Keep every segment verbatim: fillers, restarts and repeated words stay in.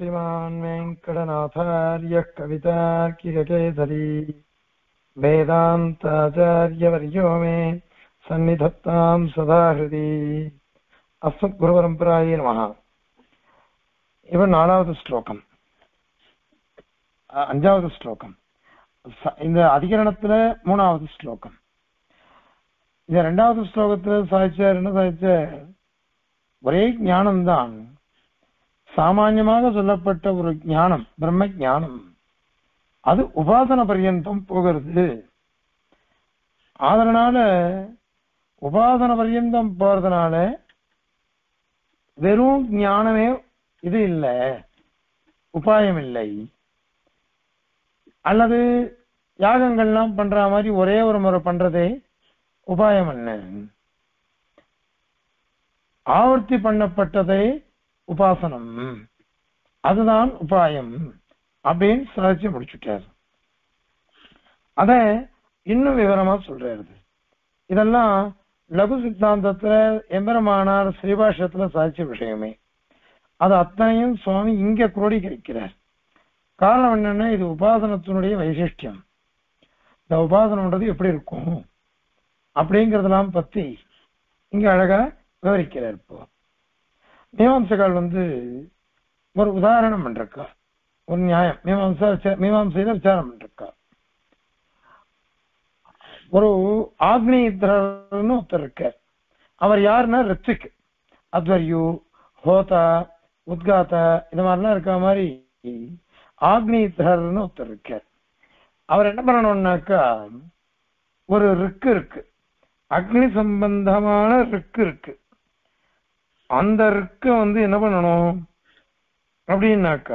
श्रीमान् वेङ्कटनाथार्यः कवितार्किककेसरी वेदान्ताचार्यवर्यो मे सन्निधत्तां सदा हृदि अस्मद्गुरुपरम्परायै नमः. இவன் நாலாவது ஸ்லோகம், அஞ்சாவது ஸ்லோகம். இந்த அதிகரணத்துல மூணாவது ஸ்லோகம். இந்த ரெண்டாவது ஸ்லோகத்துல சாதிச்சார் என்ன சாதிச்சார்? ஒரே ஞானம்தான், சாமான்யமாக சொல்லப்பட்ட ஒரு ஞானம், பிரம்ம ஞானம், அது உபாசன பர்யந்தம் போகிறது. அதனால உபாசன பர்யந்தம் போறதுனால வெறும் ஞானமே இது இல்லை, உபாயம் இல்லை. அல்லது யாகங்கள்லாம் பண்ற மாதிரி ஒரே ஒரு முறை பண்றதே உபாயம் என்ன, ஆவர்த்தி பண்ணப்பட்டதே உபாசனம், அதுதான் உபாயம் அப்படின்னு சாதிச்சு முடிச்சுட்டார். அத இன்னும் விவரமா சொல்றாரு. இதெல்லாம் லகு சித்தாந்தத்துல எம்பெருமானார் ஸ்ரீபாஷ்யத்துல சாதிச்ச விஷயமே. அது அத்தனையும் சுவாமி இங்க குரோடீகரிக்கிறார். காரணம் என்னன்னா, இது உபாசனத்தினுடைய வைசிஷ்டியம். இந்த உபாசனம்ன்றது எப்படி இருக்கும் அப்படிங்கறதெல்லாம் பத்தி இங்க அழகா விவரிக்கிறார். இப்போ மீமாம்சகால் வந்து ஒரு உதாரணம் பண்றக்கா, ஒரு நியாயம் மீமாம்சா மீமாம்சையில விசாரம் பண்றக்கா. ஒரு ஆக்னேயத்திரர்னு ஒருத்தர் இருக்கார். அவர் யாருன்னா ரித்விக், அத்வர்யு, ஹோதா, உத்காத்தா இந்த மாதிரிலாம் இருக்க மாதிரி ஆக்னேயத்திரர்னு ஒருத்தர் இருக்கார். அவர் என்ன பண்ணணும்னாக்கா, ஒரு ரிக்கு இருக்கு, அக்னி சம்பந்தமான ரிக்கு இருக்கு. அந்த ரிக்க வந்து என்ன பண்ணணும் அப்படின்னாக்கா,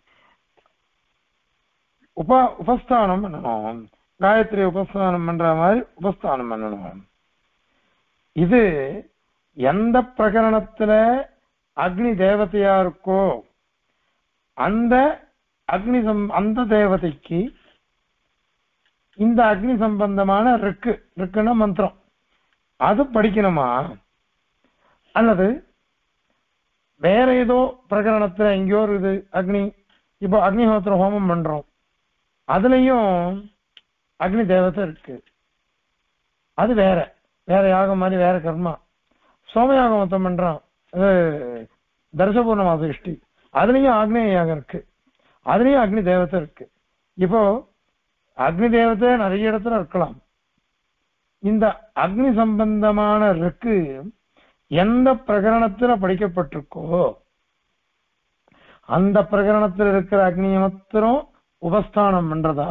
உப உபஸ்தானம் பண்ணணும். காயத்ரி உபஸ்தானம் பண்ற மாதிரி உபஸ்தானம் பண்ணணும். இது எந்த பிரகரணத்துல அக்னி தேவதையா இருக்கோ அந்த அக்னி சம் அந்த தேவதைக்கு இந்த அக்னி சம்பந்தமான ரிக்கு, ரிக்குன்னா மந்திரம், அது படிக்கணுமா? அல்லது வேற ஏதோ பிரகரணத்துல எங்கேயோ இருக்குது அக்னி, இப்போ அக்னிஹோத்திர ஹோமம் பண்றோம், அதுலயும் அக்னி தேவதை இருக்கு, அது வேற வேற யாகம் மாதிரி வேற கர்மா. சோமயாகம் மொத்தம் பண்றோம், தர்சபூர்ண மாசிஷ்டி, அதுலயும் ஆக்னேய யாகம் இருக்கு, அதுலயும் அக்னி தேவதை இருக்கு. இப்போ அக்னி தேவதை நிறைய இடத்துல இருக்கலாம். இந்த அக்னி சம்பந்தமான ரிக்கு எந்த பிரகரணத்துல படிக்கப்பட்டிருக்கோ அந்த பிரகரணத்தில் இருக்கிற அக்னியை மாத்திரம் உபஸ்தானம் பண்றதா,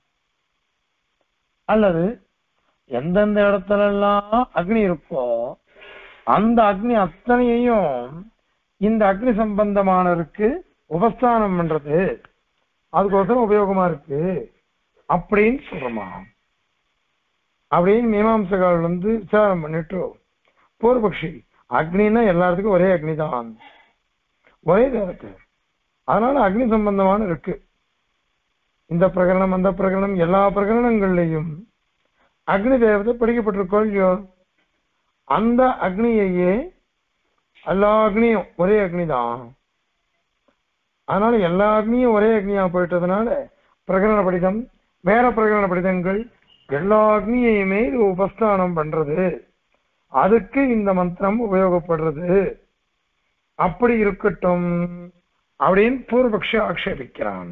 அல்லது எந்தெந்த இடத்துல எல்லாம் அக்னி இருக்கோ அந்த அக்னி அத்தனையையும் இந்த அக்னி சம்பந்தமான இருக்கு உபஸ்தானம் பண்றது, அதுக்கோசரம் உபயோகமா இருக்கு அப்படின்னு சொல்றோமா அப்படின்னு மீமாம்சகால் வந்து விசாரம் பண்ணிட்டு, பூர்வபக்ஷி அக்னின்னா எல்லாத்துக்கும் ஒரே அக்னி தான், ஒரே தேவத்தை, அதனால அக்னி சம்பந்தமான இருக்கு. இந்த பிரகரணம் அந்த பிரகரணம் எல்லா பிரகரணங்கள்லையும் அக்னி தேவதை படிக்கப்பட்டிருக்கோ இல்லையோ, அந்த அக்னியையே எல்லா அக்னியும் ஒரே அக்னி தான், அதனால எல்லா அக்னியும் ஒரே அக்னியா போயிட்டதுனால பிரகரண படிதம் வேற பிரகரண படிதங்கள் எல்லா அக்னியையுமே இது உபஸ்தானம் பண்றது, அதுக்கு இந்த மந்திரம் உபயோகப்படுறது, அப்படி இருக்கட்டும் அப்படின்னு பூர்வபக்ஷ ஆக்ஷேபிக்கிறான்.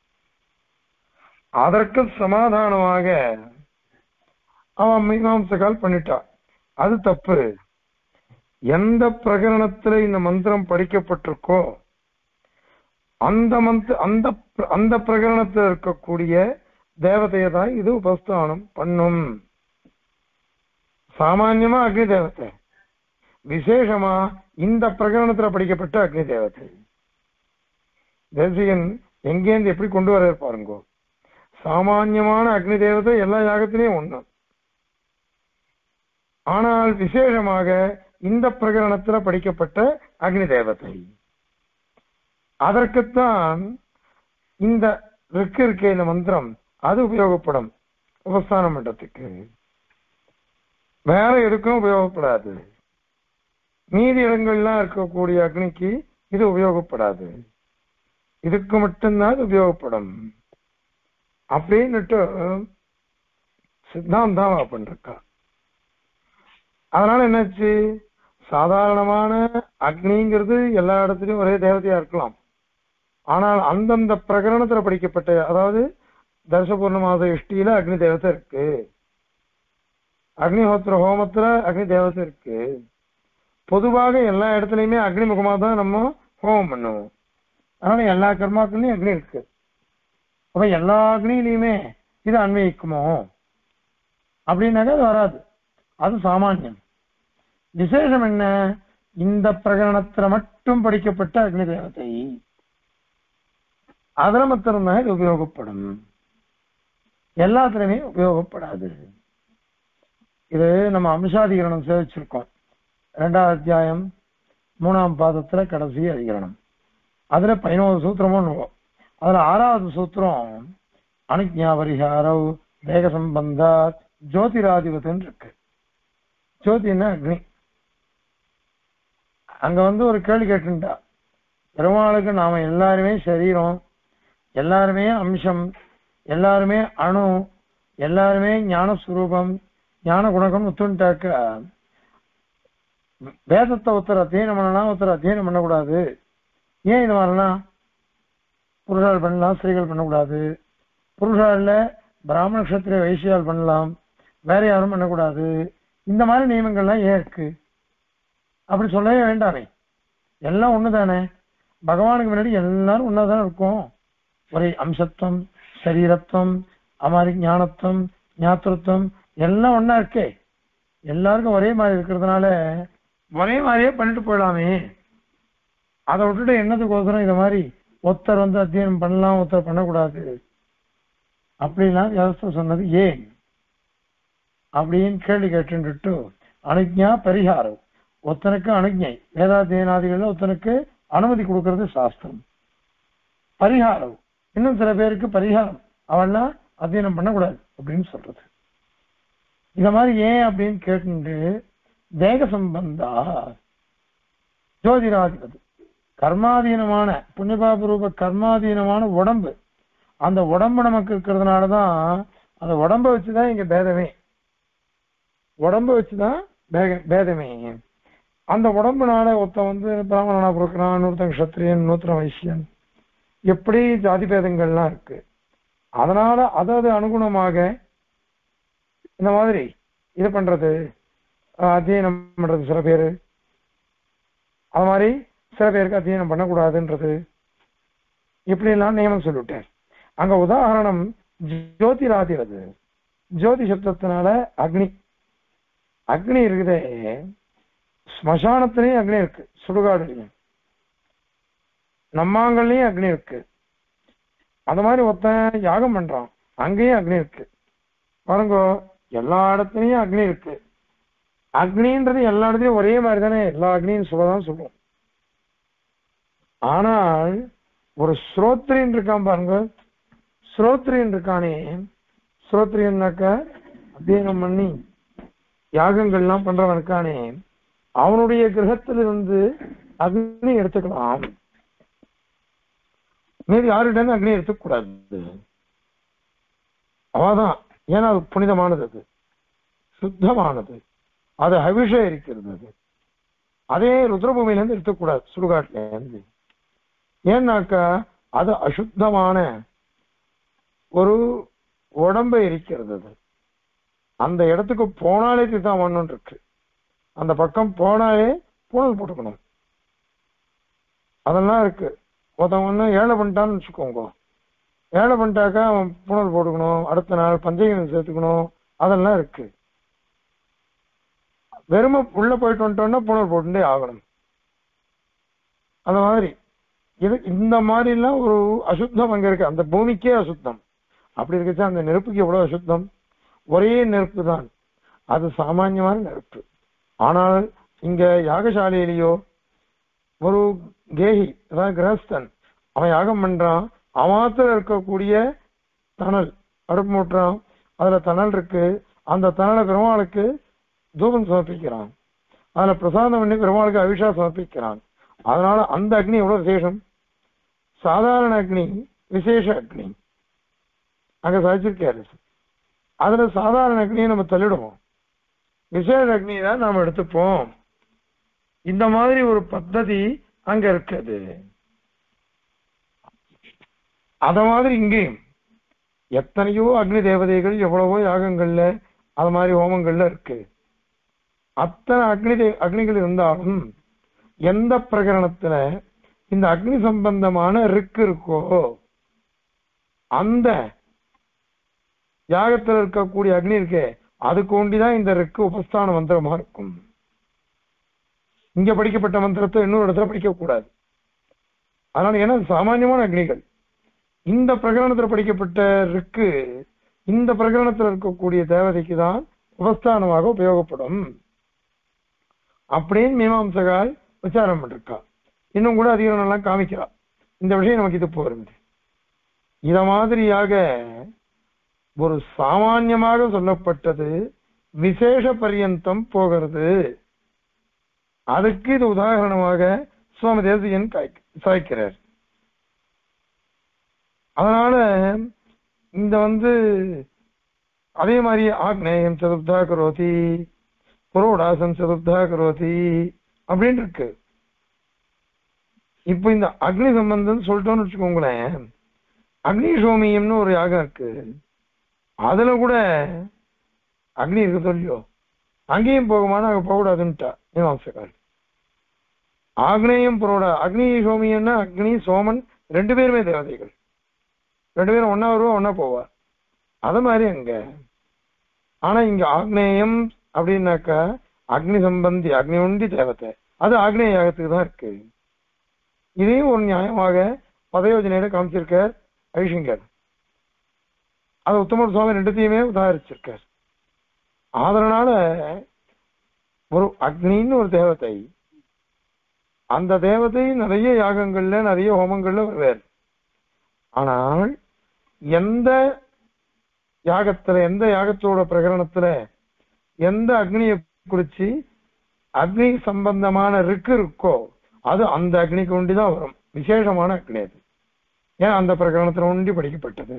அதற்கு சமாதானமாக அவன் மீமாம்சகால் பண்ணிட்டா, அது தப்பு. எந்த பிரகரணத்துல இந்த மந்திரம் படிக்கப்பட்டிருக்கோ அந்த மந்திர அந்த அந்த பிரகரணத்தில் இருக்கக்கூடிய தேவதையை தான் இது உபஸ்தானம் பண்ணும். சாமான்யமா அக்னி தேவதை, விசேஷமா இந்த பிரகரணத்துல படிக்கப்பட்ட அக்னி தேவதை. தேசிகன் எங்கேருந்து எப்படி கொண்டு வர பாருங்கோ. சாமான்யமான அக்னி தேவதை எல்லா யாகத்திலையும் ஒண்ணு, ஆனால் விசேஷமாக இந்த பிரகரணத்துல படிக்கப்பட்ட அக்னி தேவதை, அதற்குத்தான் இந்த ரிக்கு இருக்க இந்த மந்திரம் அது உபயோகப்படும் உபஸ்தானம் பண்றதுக்கு, வேற எதுக்கும் உபயோகப்படாது. மீதி இடங்கள்லாம் இருக்கக்கூடிய அக்னிக்கு இது உபயோகப்படாது. இதுக்கு மட்டும்தான் இது உபயோகப்படும் அப்படின்னுட்டு சித்தாந்தாவா பண்ணிருக்கா. அதனால என்னாச்சு, சாதாரணமான அக்னிங்கிறது எல்லா இடத்துலயும் ஒரே தேவதையா இருக்கலாம். ஆனால் அந்தந்த பிரகரணத்துல படிக்கப்பட்ட, அதாவது தர்சபூர்ணமாத இஷ்டியில அக்னி தேவதை இருக்கு, அக்னிஹோத்திர ஹோமத்துல அக்னி தேவதை இருக்கு. பொதுவாக எல்லா இடத்துலயுமே அக்னி முகமா தான் நம்ம ஹோமம் பண்ணுவோம். அதனால எல்லா கர்மாக்கள்லயும் அக்னி இருக்கு. அப்ப எல்லா அக்னியிலையுமே இது அன்வயிக்குமோ அப்படின்னாக்க அது வராது. அது சாமானியம். விசேஷம் என்ன, இந்த பிரகரணத்துல மட்டும் படிக்கப்பட்ட அக்னி தேவதை அதுல மாத்திரம்தான் இது உபயோகப்படும், எல்லாத்துலயுமே உபயோகப்படாது. இது நம்ம அம்சாதிகரணம் சேவிச்சிருக்கோம். இரண்டாவது அத்தியாயம் மூணாம் பாதத்துல கடைசி அதிகரணம். அதுல பதினோரு சூத்திரமும், அதுல ஆறாவது சூத்திரம் அனுஜ்ஞா பரிகாரவ் வேக சம்பந்தாத் ஜோதிராதிபதன் இருக்கு. ஜோதினா அக்னி. அங்க வந்து ஒரு கேள்வி கேட்டுட்டா, பெருமாளுக்கு நாம எல்லாருமே சரீரம், எல்லாருமே அம்சம், எல்லாருமே அணு, எல்லாருமே ஞானஸ்வரூபம், ஞான குணகம் ஒத்துண்டாக்க வேதத்தை ஒருத்தர் அத்தியனம் பண்ணலாம், ஒருத்தர் அத்தியனம் பண்ணக்கூடாது. ஏன் இது மாதிரிலாம் புருஷால் பண்ணலாம், ஸ்திரீகள் பண்ணக்கூடாது, புருஷால பிராமண நட்சத்திர வைசியால் பண்ணலாம், வேற யாரும் பண்ணக்கூடாது, இந்த மாதிரி நியமங்கள்லாம் ஏன் இருக்கு? அப்படி சொல்லவே வேண்டாமே, எல்லாம் ஒண்ணுதானே. பகவானுக்கு முன்னாடி எல்லாரும் ஒன்னாதானே இருக்கும். ஒரே அம்சத்துவம், சரீரத்துவம், அமாரி ஞானத்துவம், ஞாத்திருத்தம் எல்லாம் ஒன்னா இருக்கே. எல்லாருக்கும் ஒரே மாதிரி இருக்கிறதுனால ஒரே மாதிரியே பண்ணிட்டு போயிடலாமே. அதை விட்டுட்டு என்னதுக்கோசரம் இதை மாதிரி ஒருத்தர் வந்து அத்தியனம் பண்ணலாம், ஒருத்தர் பண்ணக்கூடாது அப்படிலாம் வியவஸ்தை சொன்னது ஏன் அப்படின்னு கேள்வி கேட்டுட்டு, அனுஜ்ஞா பரிகாரம், ஒருத்தனுக்கு அனுஜ்ஞை வேதாத்தியனாதிகள் ஒருத்தனுக்கு அனுமதி கொடுக்கறது சாஸ்திரம். பரிகாரம், இன்னும் சில பேருக்கு பரிகாரம், அவெல்லாம் அத்தியனம் பண்ணக்கூடாது அப்படின்னு சொல்றது. இந்த மாதிரி ஏன் அப்படின்னு கேட்டு, தேக சம்பந்தா ஜோதிராதிபதி, கர்மாதீனமான புண்ணியபாபரூப கர்மாதீனமான உடம்பு, அந்த உடம்பு நமக்கு இருக்கிறதுனாலதான், அந்த உடம்பை வச்சுதான் இங்க பேதமே, உடம்பு வச்சுதான் பேதமே. அந்த உடம்புனால ஒருத்தன் வந்து பிராமணனா பிறக்கிறான், இன்னொருத்தன் கஷத்திரியன், இன்னொருத்தன் வைசியன், எப்படி ஜாதி பேதங்கள்லாம் இருக்கு. அதனால அதாவது அனுகுணமாக இந்த மாதிரி இது பண்றது, அத்தியனம் பண்றது சில பேரு, அது மாதிரி சில பேருக்கு அத்தியனம் பண்ணக்கூடாதுன்றது, இப்படி எல்லாம் நியமம் சொல்லிவிட்டேன். அங்க உதாரணம் ஜோதிராதிபதி, ஜோதி சப்தத்தினால அக்னி, அக்னி இருக்குதே, ஸ்மசானத்திலையும் அக்னி இருக்கு, சுடுகாடுலையும் நம்மாங்கல்லையும் அக்னி இருக்கு. அந்த மாதிரி ஒருத்தன் யாகம் பண்றான், அங்கேயும் அக்னி இருக்கு. பாருங்க, எல்லா இடத்துலயும் அக்னி இருக்கு. அக்னின்றது எல்லா இடத்துலயும் ஒரே மாதிரி தானே, எல்லா அக்னியும் சொல்லதான் சொல்லுவோம். ஆனால் ஒரு ஸ்ரோத்ரியன் இருக்கான் பாருங்க, ஸ்ரோத்ரியன் இருக்கானே, ஸ்ரோத்ரியன்னாக்க அத்தியனம் பண்ணி யாகங்கள்லாம் பண்றவன் இருக்கானே, அவனுடைய கிரகத்திலிருந்து அக்னி எடுத்துக்கலாம், மீது யாருடன் அக்னி எடுத்துக்கூடாது. அவதான், ஏன்னா அது புனிதமானது, அது சுத்தமானது, அது அபிஷேகம் இருக்கிறது. அது அதே ருத்ரபூமியில இருந்து எடுத்துக்கூடாது, சுடுகாட்டுல இருந்து. ஏன்னாக்கா அது அசுத்தமான ஒரு உடம்பை இருக்கிறது. அது அந்த இடத்துக்கு போனாலே தான் ஒண்ணு இருக்கு, அந்த பக்கம் போனாலே பூனல் போட்டுக்கணும், அதெல்லாம் இருக்கு. ஒருத்தவங்க ஒண்ணு ஏழை பண்ணிட்டான்னு வச்சுக்கோங்க, ஏழை பண்ணிட்டாக்கா அவன் பூனல் போட்டுக்கணும், அடுத்த நாள் பஞ்சகம் சேர்த்துக்கணும், அதெல்லாம் இருக்கு. வெறுமை உள்ள போயிட்டு வந்துட்டோம்னா பூனல் போட்டுட்டே ஆகணும். அந்த மாதிரி இது இந்த மாதிரி எல்லாம் ஒரு அசுத்தம் அங்க இருக்கு, அந்த பூமிக்கே அசுத்தம். அப்படி இருக்குச்சா அந்த நெருப்புக்கு எவ்வளவு அசுத்தம், ஒரே நெருப்பு தான், அது சாமான்யமான நெருப்பு. ஆனால் இங்க யாகசாலையிலேயோ ஒரு கேஹி, அதாவது கிரகஸ்தன், அவன் யாகம் பண்றான், அமாத்திர இருக்கக்கூடிய தணல் அடுப்பு மூட்டுறான், அதுல தணல் இருக்கு, அந்த தணலை பெருமாளுக்கு தூபம் சமர்ப்பிக்கிறான், அதுல பிரசாதம் பண்ணி பெருமாளுக்கு அபிஷா சமர்ப்பிக்கிறான். அதனால அந்த அக்னி எவ்வளவு விசேஷம். சாதாரண அக்னி, விசேஷ அக்னி அங்க சாதிச்சிருக்காரு. அதுல சாதாரண அக்னியை நம்ம தள்ளிடுவோம், விசேஷ அக்னியை தான் நாம எடுத்துப்போம். இந்த மாதிரி ஒரு பத்ததி அங்க இருக்குது. அத மாதிரி இங்கேயும் எத்தனையோ அக்னி தேவதைகள் எவ்வளவோ யாகங்கள்ல அது மாதிரி ஹோமங்கள்ல இருக்கு. அத்தனை அக்னி தே அக்னிகள் இருந்தாலும் எந்த பிரகரணத்துல இந்த அக்னி சம்பந்தமான ரிக்கு இருக்கோ அந்த யாகத்தில் இருக்கக்கூடிய அக்னி இருக்கே அதுக்கு ஒண்டிதான் இந்த ரிக்கு உபஸ்தான மந்திரமா இருக்கும். இங்க படிக்கப்பட்ட மந்திரத்தை இன்னொரு இடத்துல படிக்க கூடாது. அதனால ஏன்னா சாமானியமான அக்னிகள் இந்த பிரகரணத்தில் படிக்கப்பட்ட ரிக்கு இந்த பிரகரணத்தில் இருக்கக்கூடிய தேவதைக்கு தான் உபஸ்தானமாக உபயோகப்படும் அப்படின்னு மீமாம்சகால் விசாரம் பண்ணிருக்கா. இன்னும் கூட அதிகம் நல்லா காமிக்கிறா. இந்த விஷயம் நமக்கு இது போறது. இத மாதிரியாக ஒரு சாமான்யமாக சொல்லப்பட்டது விசேஷ பரியந்தம் போகிறது. அதுக்கு இது உதாரணமாக சுவாமி தேசிகன் சாய்க்கிறார். அதனால இந்த வந்து அதே மாதிரி ஆக்னேயம் சதுர்த்தா கரோதி, புரோடாசம் சதுர்த்தா கரோதி அப்படின்னு இருக்கு. இப்ப இந்த அக்னி சம்பந்தம் சொல்லிட்டோம்னு வச்சுக்கோங்களேன், அக்னி சோமியம்னு ஒரு யாகம் இருக்கு. அதுல கூட அக்னி இருக்கு சொல்லியோ, அங்கேயும் போகுமானா அங்க போகக்கூடாதுன்ட்டா மீமாம்சகால். ஆக்னேயம் புரோடா அக்னி சோமியம்னா அக்னி சோமன் ரெண்டு பேருமே தேவதைகள், ரெண்டு பேரும் ஒன்னா வருவா ஒன்னா போவா. அது மாதிரி அங்க. ஆனா இங்க ஆக்னேயம் அப்படின்னாக்கா அக்னி சம்பந்தி அக்னி உண்டி தேவத்தை, அது ஆக்னேய யாகத்துக்கு தான் இருக்கு. இதையும் ஒரு நியாயமாக பதயோஜனையில காமிச்சிருக்கார் ஐஷங்கர். அது உத்தமர் சுவாமி ரெண்டுத்தையுமே உதாரிச்சிருக்கார். அதனால ஒரு அக்னின்னு ஒரு தேவதை, அந்த தேவதை நிறைய யாகங்கள்ல நிறைய ஹோமங்கள்ல வருவார். ஆனால் எந்த யாகத்துல எந்த யாகத்தோட பிரகரணத்துல எந்த அக்னியை குறிச்சு அக்னி சம்பந்தமான ரிக்கு இருக்கோ அது அந்த அக்னிக்கு ஒண்டிதான் வரும். விசேஷமான அக்னி அது. ஏன் அந்த பிரகரணத்துல ஒண்டி படிக்கப்பட்டது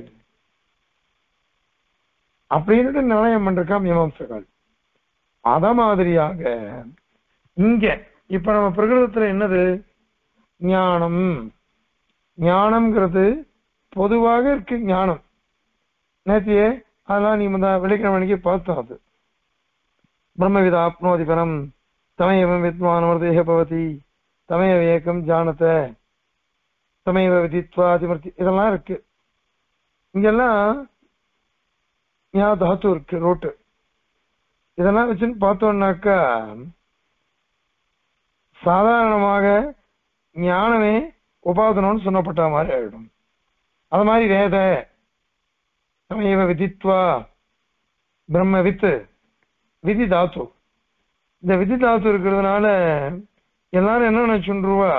அப்படின்னு நிர்ணயம் பண்ணிருக்கா மீமாம்சகால். அத மாதிரியாக இங்க இப்ப நம்ம பிரகிருதத்துல என்னது ஞானம், ஞானம்ங்கிறது பொதுவாக இருக்கு. ஞானம் நேத்தியே அதெல்லாம் நீ வெள்ளிக்கிழமைக்கு பார்த்தோம். அது பிரம்மவித ஆப்னோதி பரம் தமையவம் வித்வானவர்தேக பவதி தமையவ ஏக்கம் ஜானத தமையவ விதித்வா அதிமர்த்தி இதெல்லாம் இருக்கு. இங்கெல்லாம் ஞா தாத்து இருக்கு ரோட்டு. இதெல்லாம் வச்சுன்னு பார்த்தோம்னாக்கா சாதாரணமாக ஞானமே உபாதனம்னு சொல்லப்பட்ட மாதிரி ஆயிடும். அது மாதிரி வேத சமயவ விதித்வா பிரம்ம வித்து விதி தாத்து, இந்த விதி தாத்து இருக்கிறதுனால எல்லாரும் என்ன நினைச்சுருவா,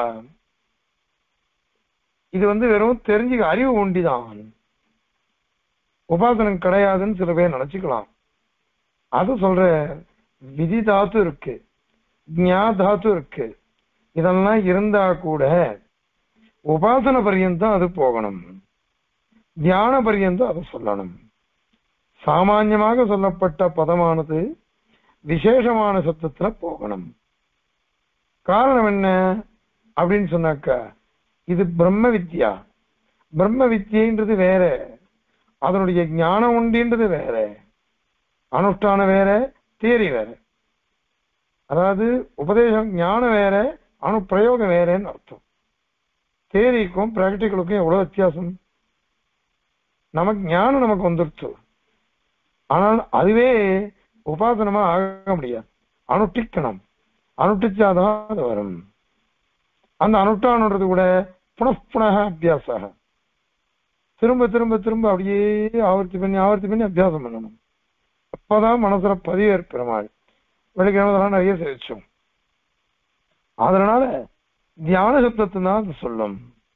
இது வந்து வெறும் தெரிஞ்சுக்க அறிவு ஒண்டிதான், உபாசனம் கிடையாதுன்னு சில பேர் நினைச்சுக்கலாம். அது சொல்ற விதி தாத்து இருக்கு, ஞா தாத்து இருக்கு. இதெல்லாம் இருந்தா கூட உபாசன பரியந்தம் அது போகணும், தியான பரியந்தம் அதை சொல்லணும். சாமான்யமாக சொல்லப்பட்ட பதமானது விசேஷமான சத்தத்துல போகணும். காரணம் என்ன அப்படின்னு சொன்னாக்கா இது பிரம்ம வித்யா. பிரம்ம வித்யன்றது வேற, அதனுடைய ஞானம் உண்டின்றது வேற, அனுஷ்டானம் வேற, தியரி வேற. அதாவது உபதேசம் ஞானம் வேற, அணு பிரயோகம் வேறன்னு அர்த்தம். தியரிக்கும் பிராக்டிக்கலுக்கும் எவ்வளவு வித்தியாசம். நமக்கு ஞானம் நமக்கு வந்துருச்சு, ஆனால் அதுவே உபாசனமா ஆக முடியாது. அனுஷ்டிக்கணும், அனுஷ்டிச்சாதான் அது வரும். அந்த அனுஷ்டானது கூட புனப்புனக அபியாச, திரும்ப திரும்ப திரும்ப அப்படியே ஆவர்த்தி பண்ணி ஆவர்த்தி பண்ணி அபியாசம் பண்ணணும். அப்பதான் மனசுல பதிவேற் பெருமாள். வெள்ளிக்கிழமை நிறைய சேவிச்சோம். அதனால தியான சப்தத்தை தான் அது சொல்லும்.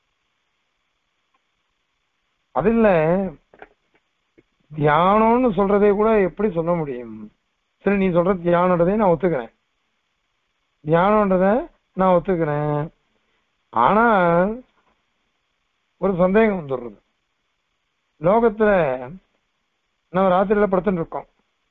அது இல்ல தியானம்னு சொல்றதே கூட எப்படி சொல்ல முடியும்? சரி, நீ சொல்ற தியானன்றதே நான் ஒத்துக்கிறேன், தியானன்றத நான் ஒத்துக்கிறேன். ஆனா ஒரு சந்தேகம் வந்துடுறது. லோகத்துல நம்ம ராத்திரியில படுத்துட்டு இருக்கோம்.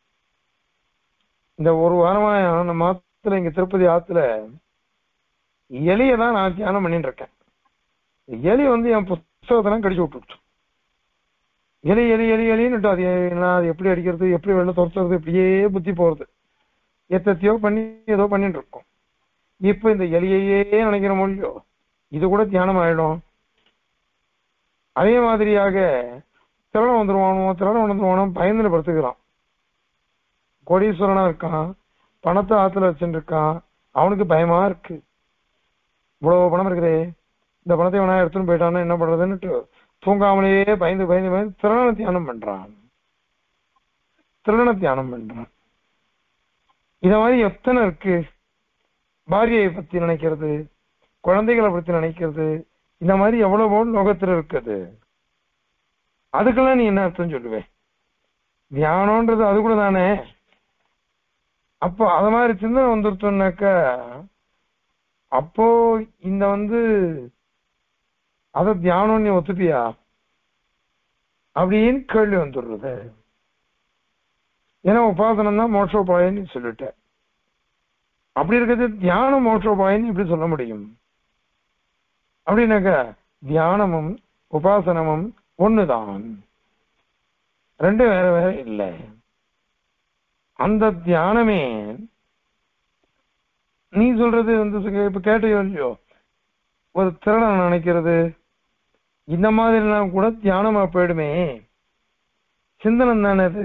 இந்த ஒரு வாரமா நம்ம ஆத்துல இங்க திருப்பதி ஆத்துல எலியை தான் நான் தியானம் பண்ணிட்டு இருக்கேன். எலி வந்து என் புஸ்தகத்தெல்லாம் கடிச்சு விட்டுருச்சு. எலி எலி எலி எலின்னு அது நான் அது எப்படி அடிக்கிறது, எப்படி வெளில துரத்துறது, இப்படியே புத்தி போறது. எத்தையோ பண்ணி ஏதோ பண்ணிட்டு இருக்கோம். இப்ப இந்த எலியையே நினைக்கிற மொழியோ இது கூட தியானம் ஆயிடும். அதே மாதிரியாக திரளம் வந்துருவானோ திரளம் வந்துருவானோ பயந்துல படுத்துக்கிறான். கோடீஸ்வரனா இருக்கான், பணத்தை ஆத்துல வச்சுட்டு இருக்கான், அவனுக்கு பயமா இருக்கு. இவ்வளவு பணம் இருக்குதே, இந்த பணத்தை வேணா எடுத்துன்னு போயிட்டான்னு என்ன பண்றதுன்னுட்டு தூங்காமலேயே பயந்து பயந்து பயந்து திரள தியானம் பண்றான். திரள தியானம் பண்றான். இத மாதிரி எத்தனை இருக்கு. பாரியை பத்தி நினைக்கிறது, குழந்தைகளை பத்தி நினைக்கிறது, இந்த மாதிரி எவ்வளவோ லோகத்துல இருக்குது. அதுக்கெல்லாம் நீ என்ன அர்த்தம் சொல்லுவே? தியானம்ன்றது அது கூட தானே. அப்போ அத மாதிரி சிந்தனை வந்துருத்தோம்னாக்க அப்போ இந்த வந்து அத தியானம் நீ ஒத்துப்பியா அப்படின்னு கேள்வி வந்துடுறது. ஏன்னா உபாசனம் தான் மோட்சோபாயன்னு சொல்லிட்ட. அப்படி இருக்கிறது தியானம் மோட்சோபாயன்னு இப்படி சொல்ல முடியும் அப்படின்னாக்க தியானமும் உபாசனமும் ஒண்ணுதான், ரெண்டு வேற வேற இல்லை. அந்த தியானமே நீ சொல்றது வந்து இப்ப கேட்டையோ இல்லையோ, ஒரு திறனை நினைக்கிறது இந்த மாதிரி எல்லாம் கூட தியானமா போயிடுமே, சிந்தனம் தானே அது.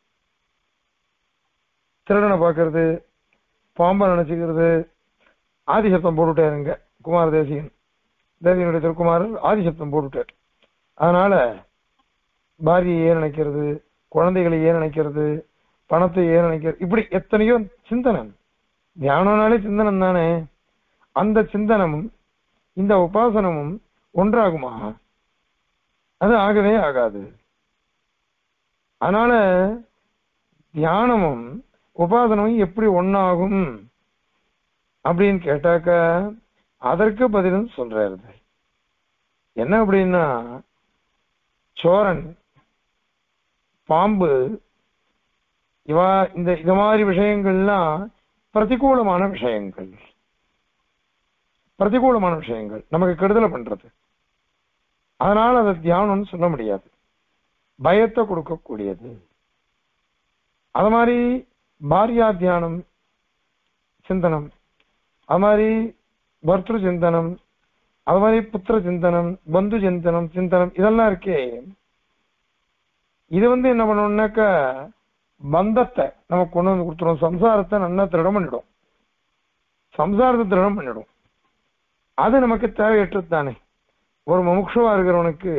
திருடனை பார்க்கறது, பாம்பை நினைச்சுக்கிறது, ஆதிசப்தம் போட்டுட்டாருங்க குமார தேசிகன், தேசிகனுடைய திருக்குமாரர் ஆதிசப்தம் போட்டுட்டார். அதனால பாரியை நினைக்கிறது, குழந்தைகளை ஏன் நினைக்கிறது, பணத்தை ஏன் நினைக்கிறது, இப்படி எத்தனையோ சிந்தனம். தியானம்னாலே சிந்தனம் தானே. அந்த சிந்தனமும் இந்த உபாசனமும் ஒன்றாகுமா? அது ஆகவே ஆகாது. அதனால தியானமும் உபாசனமும் எப்படி ஒன்னாகும் அப்படின்னு கேட்டாக்க அதற்கு பதிலும் சொல்றாரு. என்ன அப்படின்னா, சோரன், பாம்பு, இவா இந்த இது மாதிரி விஷயங்கள்லாம் பிரதிகூலமான விஷயங்கள். பிரதிகூலமான விஷயங்கள் நமக்கு கெடுதலை பண்றது. அதனால அதை தியானம்னு சொல்ல முடியாது, பயத்தை கொடுக்கக்கூடியது. அது மாதிரி பாரியா தியானம் சிந்தனம், அது மாதிரி பர்திரு சிந்தனம், அது மாதிரி புத்திர சிந்தனம், பந்து சிந்தனம் சிந்தனம் இதெல்லாம் இருக்கே, இது வந்து என்ன பண்ணணும்னாக்க பந்தத்தை நமக்கு கொண்டு வந்து கொடுத்துரும். சம்சாரத்தை நல்லா திருடம் பண்ணிடும், சம்சாரத்தை திருடம் பண்ணிடும். அது நமக்கு தேவையற்றது தானே. ஒரு முமுட்சுவா இருக்கிறவனுக்கு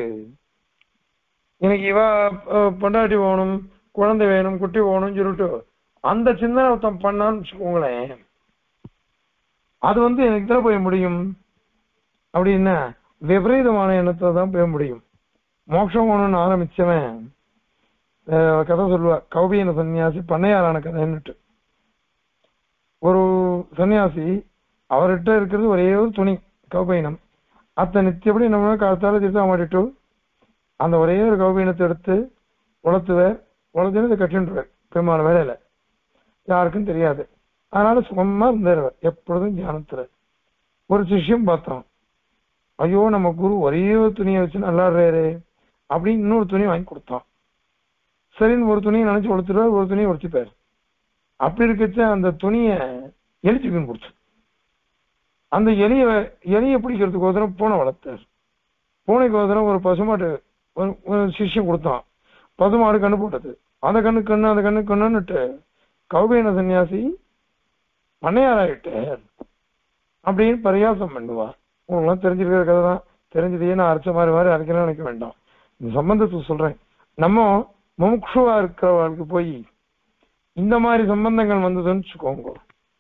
எனக்கு இவ பொண்டாட்டி வேணும், குழந்தை வேணும், குட்டி வேணும்னு சொல்லிட்டு அந்த சிந்தனை ஒருத்தம் பண்ணான்னு வச்சுக்கோங்களேன், அது வந்து எனக்கு தான் போய் முடியும் அப்படின்னா விபரீதமான எண்ணத்துல தான் போய் முடியும். மோட்சம் வேணும்னு ஆரம்பிச்சவன் கதை சொல்லுவா, கௌபீன சன்னியாசி பண்ணையாரான கதைன்னுட்டு. ஒரு சன்னியாசி, அவர்கிட்ட இருக்கிறது ஒரே ஒரு துணி கௌபீனம். அத்தை நித்தியப்படி நம்ம காலத்தால திருத்த மாட்டிட்டு அந்த ஒரே ஒரு கௌபீனத்தை எடுத்து உளத்துவார், உளத்துன்னு கட்டின்றுவார். பெருமான வேலையில யாருக்கும் தெரியாது. அதனால சுகமா இருந்தார் எப்பொழுதும் தியானத்துல. ஒரு சிஷ்யம் பார்த்தோம், ஐயோ நம்ம குரு ஒரே ஒரு துணியை வச்சு நல்லாடுறாரு அப்படின்னு இன்னொரு துணி வாங்கி கொடுத்தான். சரின்னு ஒரு துணியை நினைச்சு உடுத்துருவார், ஒரு துணியை உடுத்திப்பார். அப்படி இருக்கச்ச அந்த துணியை எலிச்சுக்குன்னு கொடுத்து அந்த எலிய எலியை பிடிக்கிறதுக்கு ஒருத்தரம் பூனை வளர்த்தார். பூனைக்கு ஒருத்தரம் ஒரு பசுமாட்டு ஒரு சிஷ்யம் கொடுத்தான். பசுமாடு கண்ணு போட்டது, அந்த கண்ணு கண்ணு அந்த கண்ணு கண்ணுன்னுட்டு கௌபீன சன்னியாசி பண்ணையாராயிட்டு அப்படின்னு பரியாசம் பண்ணுவா. உங்களுக்குலாம் தெரிஞ்சிருக்கிற கதை தான், தெரிஞ்சதையே நான் அரைச்ச மாதிரி மாதிரி அரைக்கலாம் நினைக்க வேண்டாம். இந்த சம்பந்தத்தை சொல்றேன். நம்ம முமுட்சுவா இருக்கிறவர்களுக்கு போய் இந்த மாதிரி சம்பந்தங்கள் வந்ததுன்னு வச்சுக்கோங்க,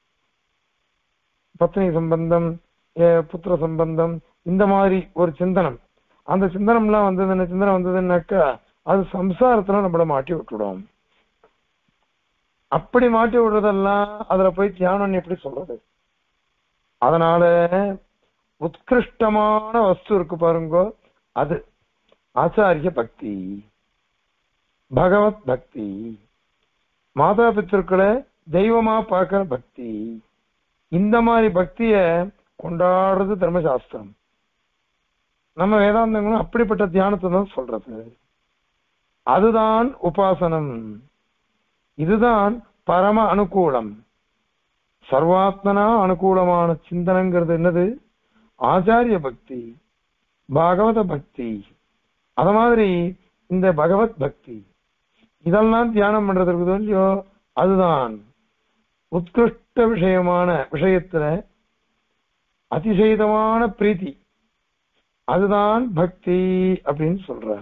பத்னி சம்பந்தம், புத்திர சம்பந்தம், இந்த மாதிரி ஒரு சிந்தனம், அந்த சிந்தனம்லாம் வந்ததுன்னு சிந்தனை வந்ததுன்னாக்கா அது சம்சாரத்துல நம்மள மாட்டி விட்டுடும். அப்படி மாட்டி விடுறதெல்லாம் அதுல போய் தியானம் எப்படி சொல்றது? அதனால உத்கிருஷ்டமான வஸ்து இருக்கு பாருங்க, அது ஆச்சாரிய பக்தி, பகவத் பக்தி, மாதா பித்திருக்களை தெய்வமா பார்க்கிற பக்தி. இந்த மாதிரி பக்திய கொண்டாடுறது தர்மசாஸ்திரம். நம்ம வேதாந்தங்களும் அப்படிப்பட்ட தியானத்தை தான் சொல்றது. அதுதான் உபாசனம். இதுதான் பரம அனுகூலம். சர்வாத்மனா அனுகூலமான சிந்தனைங்கிறது என்னது? ஆச்சாரிய பக்தி, பாகவத பக்தி. அத மாதிரி இந்த பகவத் பக்தி இதெல்லாம் தியானம் பண்றதுக்கு இல்லையோ, அதுதான் உத்கிருஷ்ட விஷயமான விஷயத்துல அதிசயிதமான பிரீத்தி, அதுதான் பக்தி அப்படின்னு சொல்ற.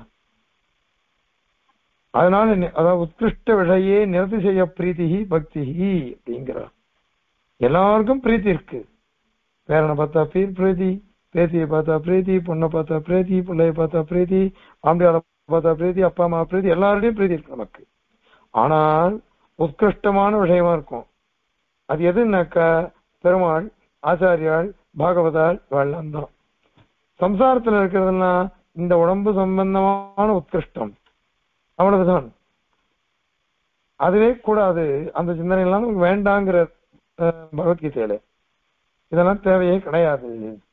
அதனால அதாவது உத்கிருஷ்ட விஷயே நிரதிசய பிரீத்தி பக்தி அப்படிங்கிற. எல்லாருக்கும் பிரீத்தி இருக்கு. பேரனை பார்த்தா பீர் பிரீத்தி, பேத்தியை பார்த்தா பிரீத்தி, பொண்ணை பார்த்தா பிரீத்தி, பிள்ளைய பார்த்தா பிரீத்தி, ஆம்பியாரை பார்த்தா பிரீத்தி, அப்பா அம்மா பிரீத்தி, எல்லாருடையும் பிரீத்தி இருக்கு நமக்கு. ஆனால் உத்கிருஷ்டமான விஷயமா இருக்கும். அது எதுனாக்கா பெருமாள், ஆச்சாரியாள், பாகவதாள் வெள்ளம் தான். சம்சாரத்துல இருக்கிறதுனா இந்த உடம்பு சம்பந்தமான உத்கிருஷ்டம், அவ்வளவுதான். அதுவே கூடாது. அந்த சிந்தனை எல்லாம் நமக்கு வேண்டாங்கிற பகவத்கீதையில இதெல்லாம் தேவையே கிடையாது.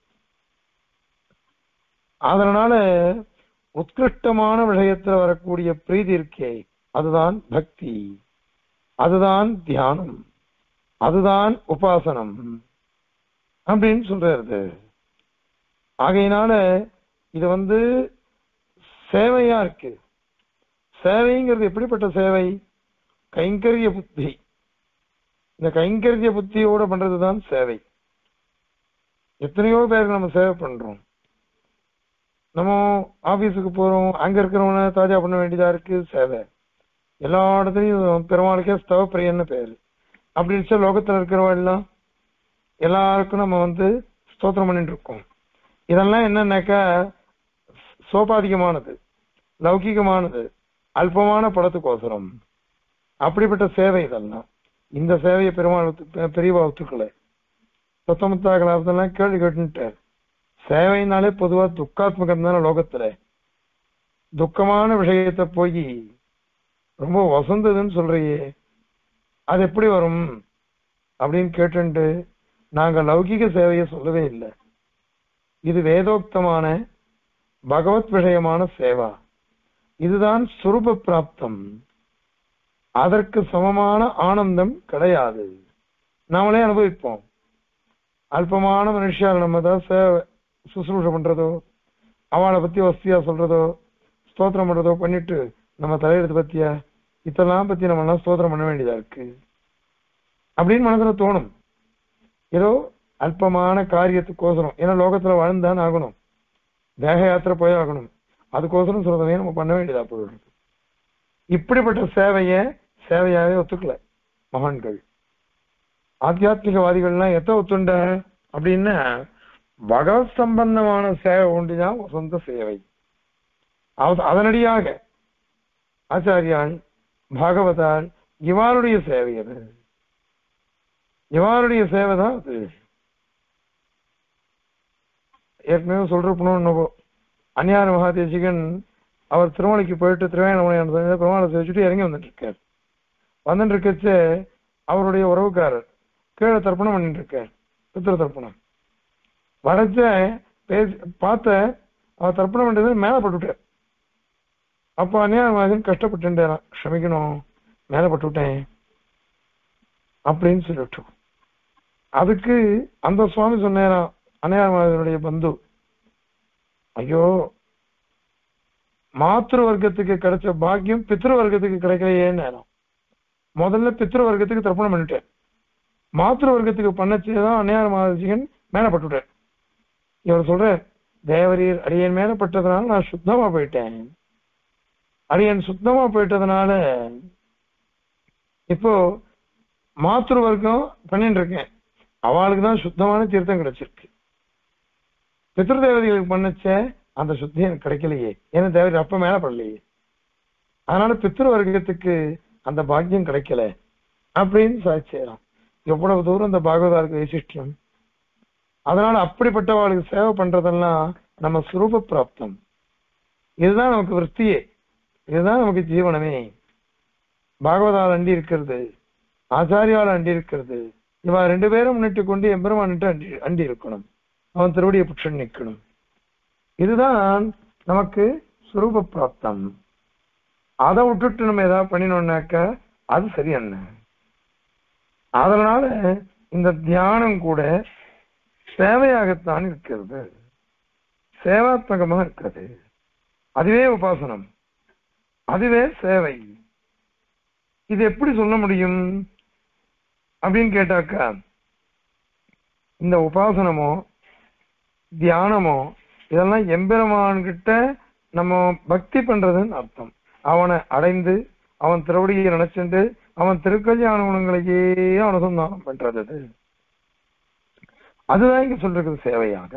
அதனால உத்கிருஷ்டமான விஷயத்துல வரக்கூடிய பிரீதி இருக்கே, அதுதான் பக்தி, அதுதான் தியானம், அதுதான் உபாசனம் அப்படின்னு சொல்றது. ஆகையினால இது வந்து சேவையா இருக்கு. சேவைங்கிறது எப்படிப்பட்ட சேவை? கைங்கரிய புத்தி. இந்த கைங்கரிய புத்தியோட பண்றதுதான் சேவை. எத்தனையோ பேருக்கு நம்ம சேவை பண்றோம். நம்ம ஆபீஸுக்கு போறோம், அங்க இருக்கிறவன தாஜா பண்ண வேண்டியதா இருக்கு, சேவை. எல்லா இடத்துலயும் பெருமாளுக்கே ஸ்தவப்பிரியன்னு பேரு. அப்படி இருச்சா லோகத்துல இருக்கிறவா எல்லாம் எல்லாருக்கும் நம்ம வந்து ஸ்தோத்திரம் பண்ணிட்டு இருக்கோம். இதெல்லாம் என்னன்னாக்கா சோபாதிகமானது, லௌகிகமானது, அல்பமான படத்துக்கோசரம். அப்படிப்பட்ட சேவை இதெல்லாம். இந்த சேவையை பெருமாள் பெரியவா ஒத்துக்கலை. சொத்தமுத்தா கலாபத்தெல்லாம் கேள்வி கேட்டுட்டார். சேவைனாலே பொதுவா துக்காத்மகம் தானே லோகத்துல. துக்கமான விஷயத்த போய் ரொம்ப வசந்ததுன்னு சொல்றியே, அது எப்படி வரும் அப்படின்னு கேட்டு நாங்க லௌகிக சேவையை சொல்லவே இல்லை. இது வேதோக்தமான பகவத் விஷயமான சேவா. இதுதான் சுரூப பிராப்தம். அதற்கு சமமான ஆனந்தம் கிடையாது. நாமளே அனுபவிப்போம். அல்பமான மனுஷால் நம்ம தான் சுசுரூஷ பண்றதோ, அவளை பத்தி வசதியா சொல்றதோ, ஸ்தோத்திரம் பண்றதோ பண்ணிட்டு நம்ம தலையெடுத்து பத்தியா இதெல்லாம் பத்தி நம்ம எல்லாம் ஸ்தோத்திரம் பண்ண வேண்டியதா இருக்கு அப்படின்னு மனசுல தோணும். ஏதோ அல்பமான காரியத்துக்கோசரம், ஏன்னா லோகத்துல வாழ்ந்தான் ஆகணும், தேக யாத்திரை போய் ஆகணும், அதுக்கோசரம் சொல்றதையே நம்ம பண்ண வேண்டியதா போயிடுது. இப்படிப்பட்ட சேவைய சேவையாவே ஒத்துக்கல மகான்கள். ஆத்தியாத்மிகவாதிகள்லாம் எத்த ஒத்துண்ட அப்படின்னா பகவத் சம்பந்தமான சேவை ஒன்றுதான் சொந்த சேவை. அதனடியாக ஆச்சாரியால், பாகவதால் இவாருடைய சேவை அது. இவாருடைய சேவை தான் அது. ஏற்கனவே சொல்றப்போ அந்நியார மகாதேசிகன் அவர் திருமலைக்கு போயிட்டு திருவேணமலை பெருமாளை வச்சுட்டு இறங்கி வந்துட்டு இருக்கார். வந்துட்டு இருக்கச்சு அவருடைய உறவுக்காரர் கீழே தர்ப்பணம் பண்ணிட்டு இருக்கார், பித்திர தர்ப்பணம். வரைச்ச பேசி பார்த்த அவர் தர்ப்பணம் பண்றது மேல பட்டுவிட்டார். அப்போ அந்நியார மகாதேசன் கஷ்டப்பட்டுட்டேன், க்ஷமிக்கணும் மேல பட்டுவிட்டேன் அப்படின்னு சொல்லிட்டு. அதுக்கு அந்த சுவாமி சொன்னாராம், அந்நியார மகாதேசனுடைய பந்து, ஐயோ மாத்திரு வர்க்கத்துக்கு கிடைச்ச பாக்கியம் பித்ரு வர்க்கத்துக்கு கிடைக்கலையேன்னு நேரம். முதல்ல பித்ரு வர்க்கத்துக்கு தர்ப்பணம் பண்ணிட்டேன், மாத்திரு வர்க்கத்துக்கு பண்ணச்சேதான் அந்நியார மகாதேசிகன் மேல பட்டுவிட்டார். இவர் சொல்ற, தேவரீர் அடியன் மேல பட்டதுனால நான் சுத்தமா போயிட்டேன், அடியன் சுத்தமா போயிட்டதுனால இப்போ மாத்திரு வர்க்கம் பண்ணிட்டு இருக்கேன், அவளுக்கு தான் சுத்தமான தீர்த்தம் கிடைச்சிருக்கு. பித்ரு தேவதைகளுக்கு பண்ணச்ச அந்த சுத்தி எனக்கு கிடைக்கலையே, ஏன்னா தேவதை அப்ப மேல படலையே, அதனால பித்ரு வர்க்கத்துக்கு அந்த பாக்கியம் கிடைக்கல அப்படின்னு சாட்சியம். எவ்வளவு தூரம் அந்த பாகவதாருக்கு வைசிஷ்டியம். அதனால அப்படிப்பட்டவாளுக்கு சேவை பண்றதெல்லாம் நம்ம சுரூப பிராப்தம். இதுதான் நமக்கு விருத்தியே, இதுதான் நமக்கு ஜீவனமே. பாகவதால் அண்டி இருக்கிறது, ஆச்சாரியால் அண்டி இருக்கிறது. இவ ரெண்டு பேரும் முன்னிட்டு கொண்டு எம்பெருமான்ட்டு அண்டி அண்டி இருக்கணும், அவன் திருவடியை புற்று நிற்கணும். இதுதான் நமக்கு சுரூப பிராப்தம். அதை விட்டுட்டு நம்ம ஏதாவது பண்ணினோம்னாக்க அது சரி என்ன. அதனால இந்த தியானம் கூட சேவையாகத்தான் இருக்கிறது, சேவாத்மகமாக இருக்கிறது. அதுவே உபாசனம், அதுவே சேவை. இது எப்படி சொல்ல முடியும் அப்படின்னு கேட்டாக்கா, இந்த உபாசனமோ தியானமோ இதெல்லாம் எம்பெருமான்கிட்ட நம்ம பக்தி பண்றதுன்னு அர்த்தம். அவனை அடைந்து அவன் திருவடியை நினைச்சுட்டு அவன் திருக்கல்யாண குணங்களையே அனுசந்தானம் பண்றது. அது அதுதான் இங்க சொல்றது சேவையாக.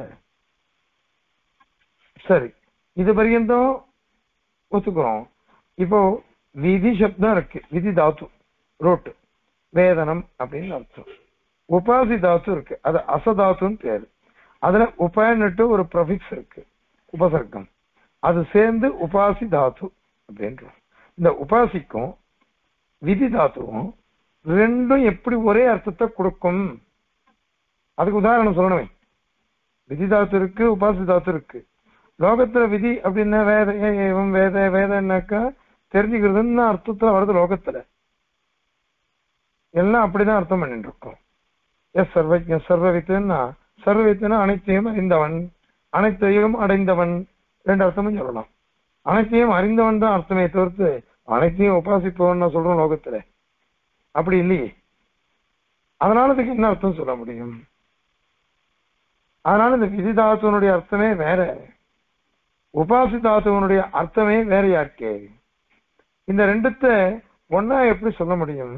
சரி, இது பரியந்தம் ஒத்துக்கிறோம். இப்போ விதி சப்தம் இருக்கு, விதி தாத்து ரோட்டு வேதனம் அப்படின்னு அர்த்தம். உபாசி தாத்து இருக்கு, அது அசதாத்துன்னு பேரு. அதுல உபன்னுட்டு ஒரு ப்ரொஃபிக்ஸ் இருக்கு, உபசர்க்கம், அது சேர்ந்து உபாசி தாத்து அப்படின்றோம். இந்த உபாசிக்கும் விதி தாத்துவும் ரெண்டும் எப்படி ஒரே அர்த்தத்தை கொடுக்கும், அதுக்கு உதாரணம் சொல்லணுமே. விதி தாத்து இருக்கு, உபாசி தாத்து இருக்கு. லோகத்துல விதி அப்படின்னா வேத ஏவம் வேத வேதன்னாக்கா தெரிஞ்சுக்கிறதுன்னு அர்த்தத்துல வருது. லோகத்துல எல்லாம் அப்படிதான் அர்த்தம் பண்ணிட்டு இருக்கோம். எஸ் சர்வஜ சர்வவித்துன்னா, சர்வவித்துனா அனைத்தையும் அறிந்தவன், அனைத்தையும் அடைந்தவன், ரெண்டு அர்த்தமும் சொல்லலாம். அனைத்தையும் அறிந்தவன் தான் அர்த்தமே தவிர்த்து அனைத்தையும் உபாசிப்பவன் நான் சொல்றோம் லோகத்துல, அப்படி இல்லையே. அதனால அதுக்கு என்ன அர்த்தம் சொல்ல முடியும்? அதனால இந்த விதி தாத்துவனுடைய அர்த்தமே வேற, உபாசி தாத்துவனுடைய அர்த்தமே வேறையா இருக்கே. இந்த ரெண்டுத்த ஒன்னா எப்படி சொல்ல முடியும்?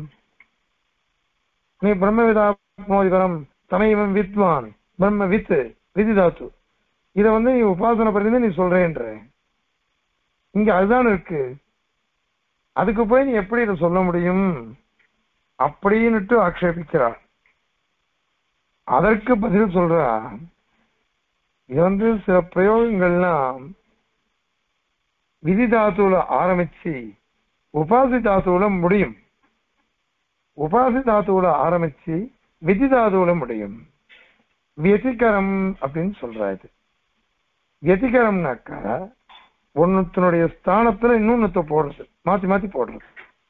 நீ பிரம்மவிதாத்மோதிபரம் தமைவம் வித்வான் பிரம்ம வித் விதி தாத்து, இத வந்து நீ உபாசனை பண்ணி நீ சொல்றேன்ற, இங்க அதுதான் இருக்கு. அதுக்கு போய் நீ எப்படி இதை சொல்ல முடியும் அப்படின்னுட்டு ஆக்ஷேபிக்கிறார். அதற்கு பதில் சொல்றா, இது வந்து சில பிரயோகங்கள்லாம் விதி தாத்துவுல ஆரம்பிச்சு உபாசி தாத்துவுல முடியும், உபாசி தாத்துவுல ஆரம்பிச்சு விதி தாத்துவுல முடியும். வியதிகரம் அப்படின்னு சொல்றாரு. வியதிகரம்னாக்கா ஒன்னுத்தனுடைய ஸ்தானத்துல இன்னொன்னுத்த போடுறது, மாத்தி மாத்தி போடுறது.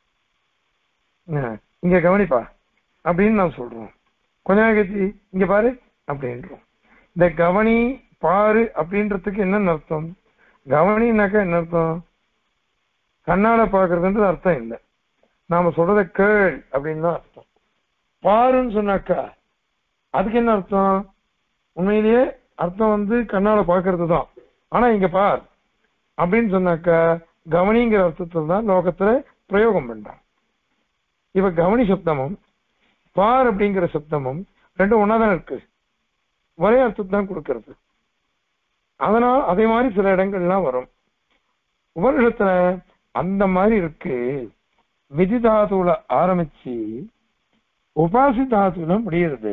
இங்க கவனிப்பா அப்படின்னு நான் சொல்றோம், கொஞ்ச நேரம் கழிச்சு இங்க பாரு அப்படின்றோம். இந்த கவனி பாரு அப்படின்றதுக்கு என்னன்னு அர்த்தம்? கவனினாக்கா என்ன அர்த்தம்? கண்ணால பாக்குறதுன்றது அர்த்தம் இல்லை, நாம சொல்றத கேள் அப்படின்னு தான் அர்த்தம். பாருன்னு சொன்னாக்கா அதுக்கு என்ன அர்த்தம்? உண்மையிலேயே அர்த்தம் வந்து கண்ணால பாக்குறது தான். ஆனா இங்க பார் அப்படின்னு சொன்னாக்கா கவனிங்கிற அர்த்தத்தில் தான் லோகத்துல பிரயோகம் பண்றான். இப்ப கவனி சப்தமும் பார் அப்படிங்கிற சப்தமும் ரெண்டும் ஒன்னாதான் இருக்கு, ஒரே அர்த்தத்தை தான் கொடுக்கறது. அதனால் அதே மாதிரி சில இடங்கள்லாம் வரும். உபனிஷத்துல அந்த மாதிரி இருக்கு. விதி தாதுல ஆரம்பிச்சு உபாசி தாதுல முடியுது.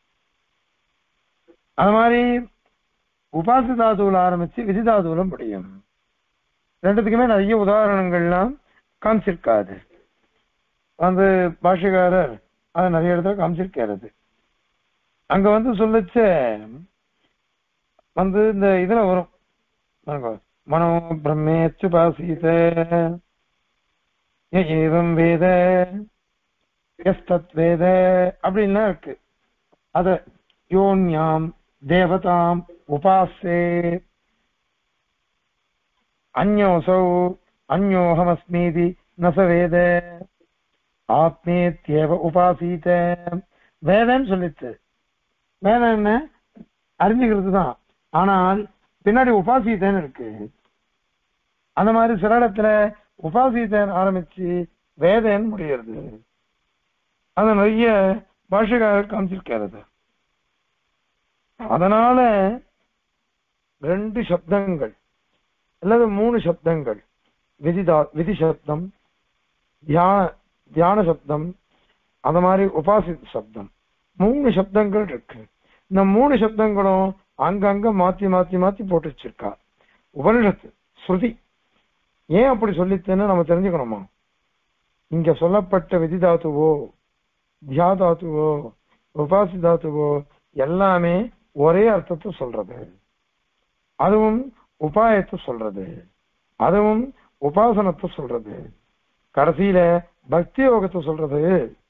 அது மாதிரி உபாசி தாதுல ஆரம்பிச்சு விதி தாதுல முடியும். ரெண்டுத்துக்குமே நிறைய உதாரணங்கள்லாம் காமிச்சிருக்காது. வந்து பாஷகாரர் அதை நிறைய இடத்துல காமிச்சிருக்காரு. அங்க வந்து சொல்லிச்ச வந்து இந்த இதுல வரும், மனோ பிரம்மேச்சுபாசீத ஏவம் வேத எஸ்தத் வேத அப்படின்லாம் இருக்கு. அத யோன்யாம் தேவதாம் உபாசே அந்யோசௌ அந்யோஹமஸ்மீதி நசவேத ஆத்மேத்யேவ உபாசீத. வேதன்னு சொல்லிச்சு. வேதம் என்ன? அறிஞ்சுக்கிறது தான். ஆனால் பின்னாடி உபாசீதன்னு இருக்கு. அந்த மாதிரி சில இடத்துல உபாசீதன் ஆரம்பிச்சு வேதன் முடிகிறது. அது நிறைய பாஷகாரர் காமிச்சிருக்கிறது. அதனால ரெண்டு சப்தங்கள் அல்லது மூணு சப்தங்கள், விதிதா விதி சப்தம், தியான தியான சப்தம், அந்த மாதிரி உபாசி சப்தம், மூணு சப்தங்கள் இருக்கு. இந்த மூணு சப்தங்களும் அங்கங்க மாத்தி மாத்தி மாத்தி போட்டு வச்சிருக்கா உபனிஷத்து ஸ்ருதி. ஏன் அப்படி சொல்லித்தேன்னு நம்ம தெரிஞ்சுக்கணுமா? இங்க சொல்லப்பட்ட விதிதாத்துவோ தியாதாத்துவோ உபாசிதாத்துவோ எல்லாமே ஒரே அர்த்தத்தை சொல்றது. அதுவும் உபாயத்தை சொல்றது, அதுவும் உபாசனத்தை சொல்றது, கடைசியில பக்தி யோகத்தை சொல்றது.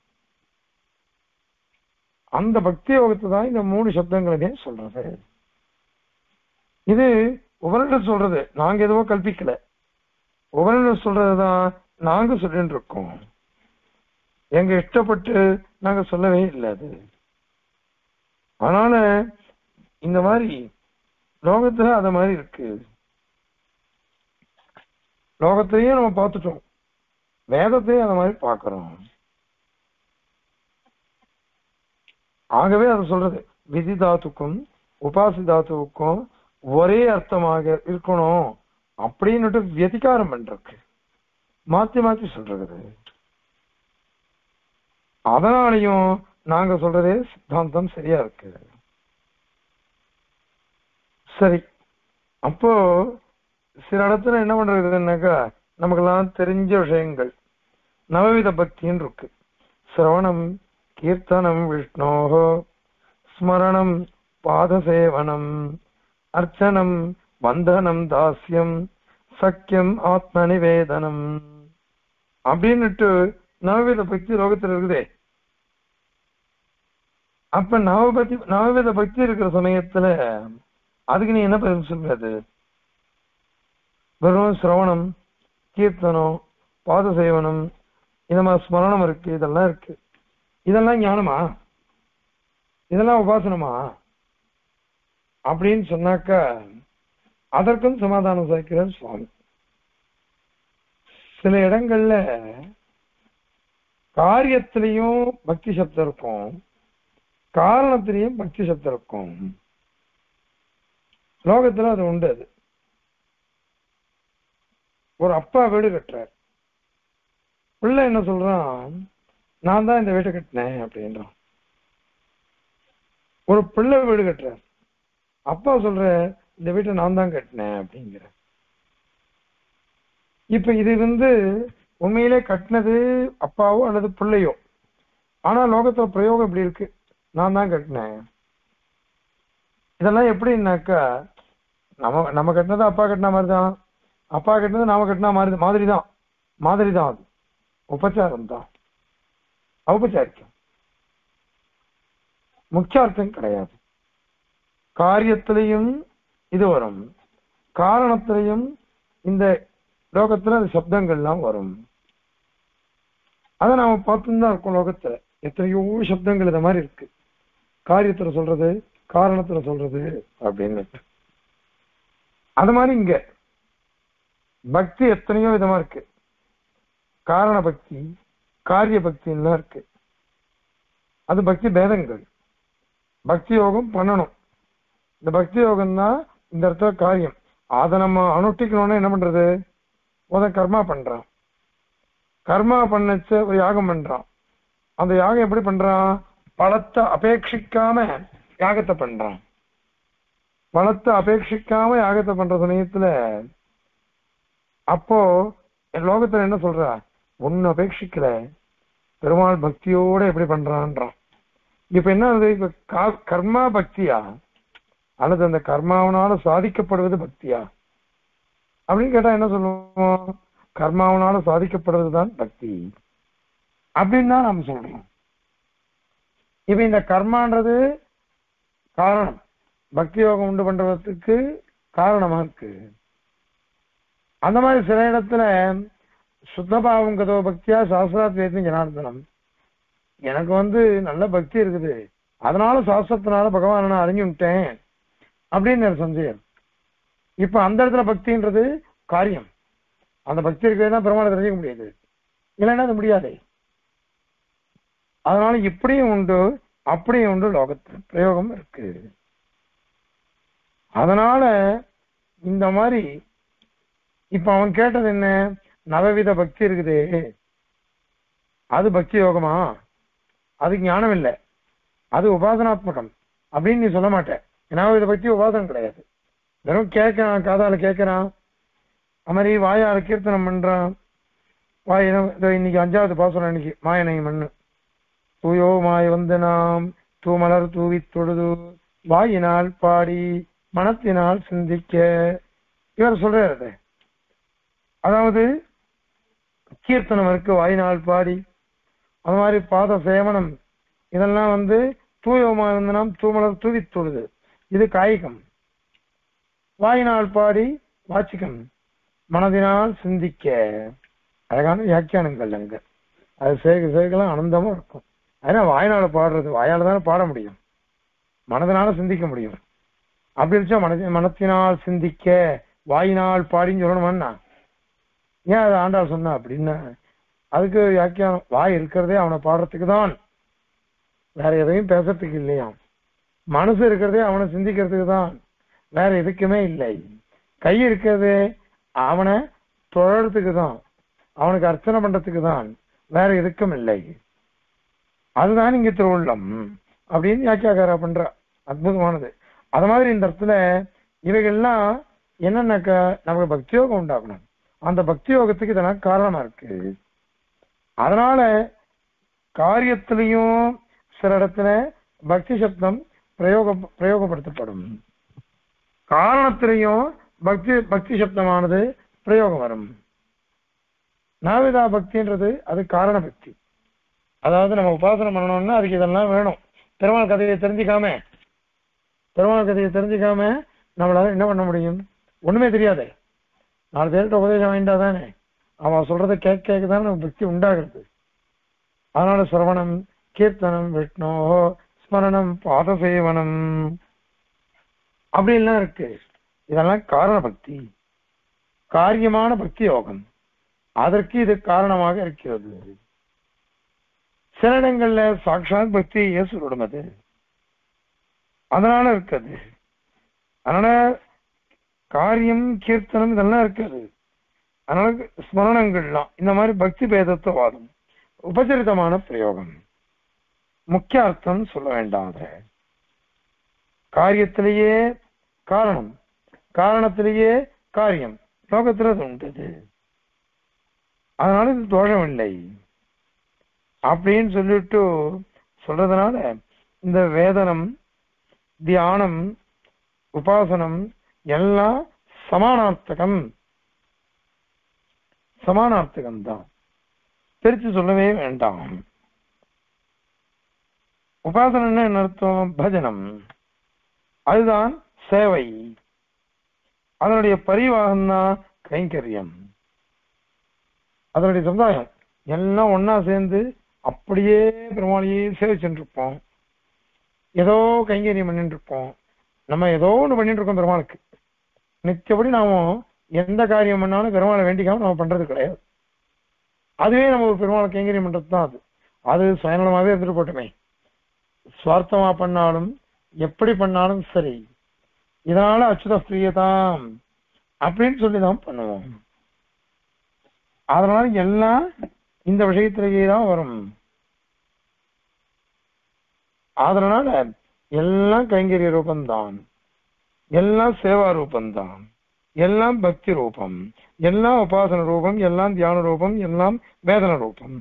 அந்த பக்தி யோகத்தை தான் இந்த மூணு சப்தங்களுமே சொல்றது. இது உபனிஷத் சொல்றது, நாங்க எதுவோ கல்பிக்கல. உபனிஷத் சொல்றதுதான் நாங்க சொல்லிட்டு இருக்கோம். எங்க இஷ்டப்பட்டு நாங்க சொல்லவே இல்லை அது. அதனால இந்த மாதிரி லோகத்துல அத மாதிரி இருக்கு. லோகத்தையும் நம்ம பார்த்துட்டோம், வேதத்தையும் அந்த மாதிரி பார்க்கிறோம். ஆகவே அதை சொல்றது விதி தாத்துக்கும் உபாசி தாத்துவுக்கும் ஒரே அர்த்தமாக இருக்கணும் அப்படின்னுட்டு வியதிகாரம் பண்றதுக்கு மாத்தி மாத்தி சொல்றது. அதனாலையும் நாங்க சொல்றதே சித்தாந்தம் சரியா இருக்கு. சரி, அப்போ சில இடத்துல என்ன பண்றதுன்னாக்கா நமக்கெல்லாம் தெரிஞ்ச விஷயங்கள் நவவித பக்தின்னு இருக்கு. சிரவணம், கீர்த்தனம் விஷ்ணோஹோ, ஸ்மரணம், பாதசேவனம், அர்ச்சனம், வந்தனம், தாஸ்யம், சக்கியம், ஆத்ம நிவேதனம் அப்படின்னுட்டு நவவித பக்தி லோகத்தில் இருக்குதே. அப்ப நவபக்தி நவவித பக்தி இருக்கிற சமயத்துல அதுக்கு நீ என்ன பதில் சொல்றது? வெறும் சிரவணம், கீர்த்தனம், பாதசேவனம், இந்த மாதிரி ஸ்மரணம் இருக்கு, இதெல்லாம் இருக்கு. இதெல்லாம் ஞானமா? இதெல்லாம் உபாசனமா அப்படின்னு சொன்னாக்கா அதற்கும் சமாதானம் சாய்க்கிறார் சுவாமி. சில இடங்கள்ல காரியத்திலையும் பக்தி சப்தம் இருக்கும், காரணத்திலையும் பக்தி சப்தம் இருக்கும். லோகத்துல அது உண்டு. அது ஒரு அப்பா வீடு கட்டுறார், பிள்ளை என்ன சொல்றான், நான் தான் இந்த வீட்டை கட்டினேன் அப்படின்றான். ஒரு பிள்ளை வீடு கட்டுறார், அப்பா சொல்ற இந்த வீட்டை நான் தான் கட்டினேன் அப்படிங்கிற. இப்ப இது வந்து உண்மையிலே கட்டினது அப்பாவோ அல்லது பிள்ளையோ, ஆனா லோகத்துல பிரயோகம் இப்படி இருக்கு, நான் தான் கட்டினேன். இதெல்லாம் எப்படின்னாக்கா நம்ம நம்ம கட்டினது அப்பா கட்டின மாதிரி தான், அப்பா கட்டினது நாம கட்டினா மாதிரி மாதிரி தான் மாதிரி தான் அது உபச்சாரம் தான், ஔபச்சாரிக்கம், முக்கியார்த்தம் கிடையாது. காரியத்திலையும் இது வரும், காரணத்திலையும் இந்த லோகத்துல அந்த சப்தங்கள்லாம் வரும். அதை நாம பார்த்துன்னு தான் இருக்கோம். லோகத்துல எத்தனையோ சப்தங்கள் இந்த மாதிரி இருக்கு, காரியத்துல சொல்றது, காரணத்துல சொல்றது அப்படின்னு. அது மாதிரி இங்க பக்தி எத்தனையோ விதமா இருக்கு, காரண பக்தி, காரிய பக்தின்லாம் இருக்கு. அது பக்தி பேதங்கள். பக்தி யோகம் பண்ணணும், இந்த பக்தி யோகம் தான் இந்த இடத்துல காரியம். அதை நம்ம அனுஷ்டிக்கணும்னா என்ன பண்றது? முத கர்மா பண்றான், கர்மா பண்ணச்ச ஒரு யாகம் பண்றான். அந்த யாகம் எப்படி பண்றான்? பலத்தை அபேட்சிக்காம யாகத்தை பண்றான். பலத்தை அபேட்சிக்காம யாகத்தை பண்ற சமயத்துல அப்போ லோகத்துல என்ன சொல்ற, ஒன்னு அபேட்சிக்கல, பெருமாள் பக்தியோட எப்படி பண்றான்றான். இப்ப என்ன ஆகுது? இப்ப கர்மா பக்தியா அல்லது அந்த கர்மாவனால சாதிக்கப்படுவது பக்தியா அப்படின்னு கேட்டா என்ன சொல்லுவோம்? கர்மாவனால சாதிக்கப்படுவதுதான் பக்தி அப்படின்னு தான் நாம சொல்றோம். இப்ப இந்த கர்மான்றது காரணம், பக்தி யோகம் உண்டு பண்றதுக்கு காரணமா இருக்கு. அந்த மாதிரி சில இடத்துல சுத்தபாவம் கதோ பக்தியா சாஸ்திராத்வேதம் ஜனார்தனம், எனக்கு வந்து நல்ல பக்தி இருக்குது, அதனால சாஸ்திரத்தினால பகவான நான் அறிஞ்சு விட்டேன் அப்படின்னு சந்தேகம். இப்ப அந்த இடத்துல பக்தின்றது காரியம், அந்த பக்தி இருக்கிறதுனா பெருமாளை தெரிஞ்சுக்க முடியாது, இல்லைன்னா அது முடியாது. அதனால இப்படியும் உண்டு அப்படியும் உண்டு, லோகத்துல பிரயோகம் இருக்கு. அதனால இந்த மாதிரி இப்ப அவன் கேட்டது என்ன, நவவித பக்தி இருக்குது, அது பக்தி யோகமா? அது ஞானம் இல்லை, அது உபாசனாத்மகம் அப்படின்னு நீ சொல்ல மாட்டேன். நவவித பக்தி உபாசனம் கிடையாது, வெறும் கேட்கறான், காதால கேட்கறான், அது மாதிரி வாயால கீர்த்தனம் பண்றான். வாயினம் இன்னைக்கு அஞ்சாவது பாசனம், இன்னைக்கு மாயனை மண்ணு தூயோ மாய வந்து நாம் தூமலர் தூவி தொழுது வாயினால் பாடி மனத்தினால் சிந்திக்க இவர் சொல்றாரு. அதாவது கீர்த்தனம் இருக்கு, வாயினால் பாடி, அது மாதிரி பாத சேவனம், இதெல்லாம் வந்து தூயமா வந்து நாம் தூமலர் தூவி தொழுது, இது காய்கம். வாயினால் பாடி வாச்சிக்கம், மனதினால் சிந்திக்க. அழகான வியாக்கியானங்கள் அங்க, அது சேர்க்க சேர்க்கலாம் ஆனந்தமா இருக்கும். அதனால வாயினால பாடுறது, வாயால தானே பாட முடியும், மனதினால சிந்திக்க முடியும். அப்படி இருந்துச்சா மன மனத்தினால் சிந்திக்க வாயினால் பாடின்னு சொல்லணுமான்னா ஏன் அதை ஆண்டாள் சொன்னா அப்படின்னா, அதுக்கு வியாக்கியானம் வாய் இருக்கிறதே அவனை பாடுறதுக்கு தான், வேற எதையும் பேசுறதுக்கு இல்லையா. மனசு இருக்கிறதே அவனை சிந்திக்கிறதுக்கு தான், வேற எதுக்குமே இல்லை. கை இருக்கிறதே அவனை தொழறதுக்கு தான், அவனுக்கு அர்ச்சனை பண்றதுக்கு தான், வேற எதுக்கும் இல்லை. அதுதான் இங்க திருவுள்ளம் அப்படின்னு வியாக்கியாக்காரா பண்ற. அற்புதமானது. அது மாதிரி இந்த இடத்துல இவைகள்லாம் என்னன்னாக்கா நமக்கு பக்தியோகம் உண்டாகணும். அந்த பக்தி யோகத்துக்கு இதெல்லாம் காரணமா இருக்கு. அதனால காரியத்திலையும் சில இடத்துல பக்தி சப்தம் பிரயோக பிரயோகப்படுத்தப்படும், காரணத்திலையும் பக்தி பக்தி சப்தமானது பிரயோகம் வரும். நாவிதா பக்தின்றது அது காரண பக்தி. அதாவது நம்ம உபாசனை பண்ணணும்னா அதுக்கு இதெல்லாம் வேணும். பெருமாள் கதையை தெரிஞ்சுக்காம பெருமாள் கதையை தெரிஞ்சுக்காம நம்மளால என்ன பண்ண முடியும்? ஒண்ணுமே தெரியாது. நாலு பேர்கிட்ட உபதேசம் வாங்கிட்டா தானே அவன் சொல்றதை கேட்க கேட்க தானே நம்ம பக்தி உண்டாகிறது. அதனால சிரவணம், கீர்த்தனம், விஷ்ணு ஸ்மரணம், பாதசேவனம் அப்படின்லாம் இருக்கு. இதெல்லாம் காரண பக்தி, காரியமான பக்தி யோகம். அதற்கு இது காரணமாக இருக்கிறது. சில இடங்கள்ல சாட்சாத் பக்தி இயேசுவிடம் அது, அதனால இருக்காது. அதனால காரியம், கீர்த்தனம் இதெல்லாம் இருக்காது. அதனால ஸ்மரணங்கள்லாம் இந்த மாதிரி பக்தி பேதத்துவாதம், உபச்சரித்தமான பிரயோகம், முக்கிய அர்த்தம் சொல்ல வேண்டாத காரியத்திலேயே காரணம், காரணத்திலேயே காரியம், லோகத்துல அது உண்டு. அதனால இது தோஷம் இல்லை அப்படின்னு சொல்லிட்டு சொல்றதுனால இந்த வேதனம், தியானம், உபாசனம் எல்லாம் சமானார்த்தகம், சமானார்த்தகம் தான், பிரிச்சு சொல்லவே வேண்டாம். உபாசனம் என்ன அர்த்தம்? பஜனம், அதுதான் சேவை, அதனுடைய பரிவாகம் தான் கைங்கரியம், அதனுடைய சமுதாயம் எல்லாம் ஒன்னா சேர்ந்து அப்படியே பெருமாளையே சேவிச்சுட்டு இருப்போம். ஏதோ கைங்கரியம் பண்ணிட்டு இருப்போம். நம்ம ஏதோ ஒண்ணு பண்ணிட்டு இருக்கோம் பெருமாளுக்கு. நிச்சயப்படி நாம எந்த காரியம் பண்ணாலும் பெருமாளை வேண்டிக்காம நம்ம பண்றது கிடையாது. அதுவே நம்ம ஒரு பெருமாளை கைங்கரியம் பண்றது தான். அது அது சுயநலமாவே இருந்துட்டு போட்டுமே. சுவார்த்தமா பண்ணாலும் எப்படி பண்ணாலும் சரி, இதனால அச்சுத பிரியதாம் அப்படின்னு சொல்லிதான் பண்ணுவோம். அதனால எல்லாம் இந்த விஷயத்திலேயே தான் வரும். அதனால எல்லாம் கைங்கரிய ரூபந்தான், எல்லாம் சேவா ரூபந்தான், எல்லாம் பக்தி ரூபம், எல்லாம் உபாசன ரூபம், எல்லாம் தியான ரூபம், எல்லாம் வேதன ரூபம்.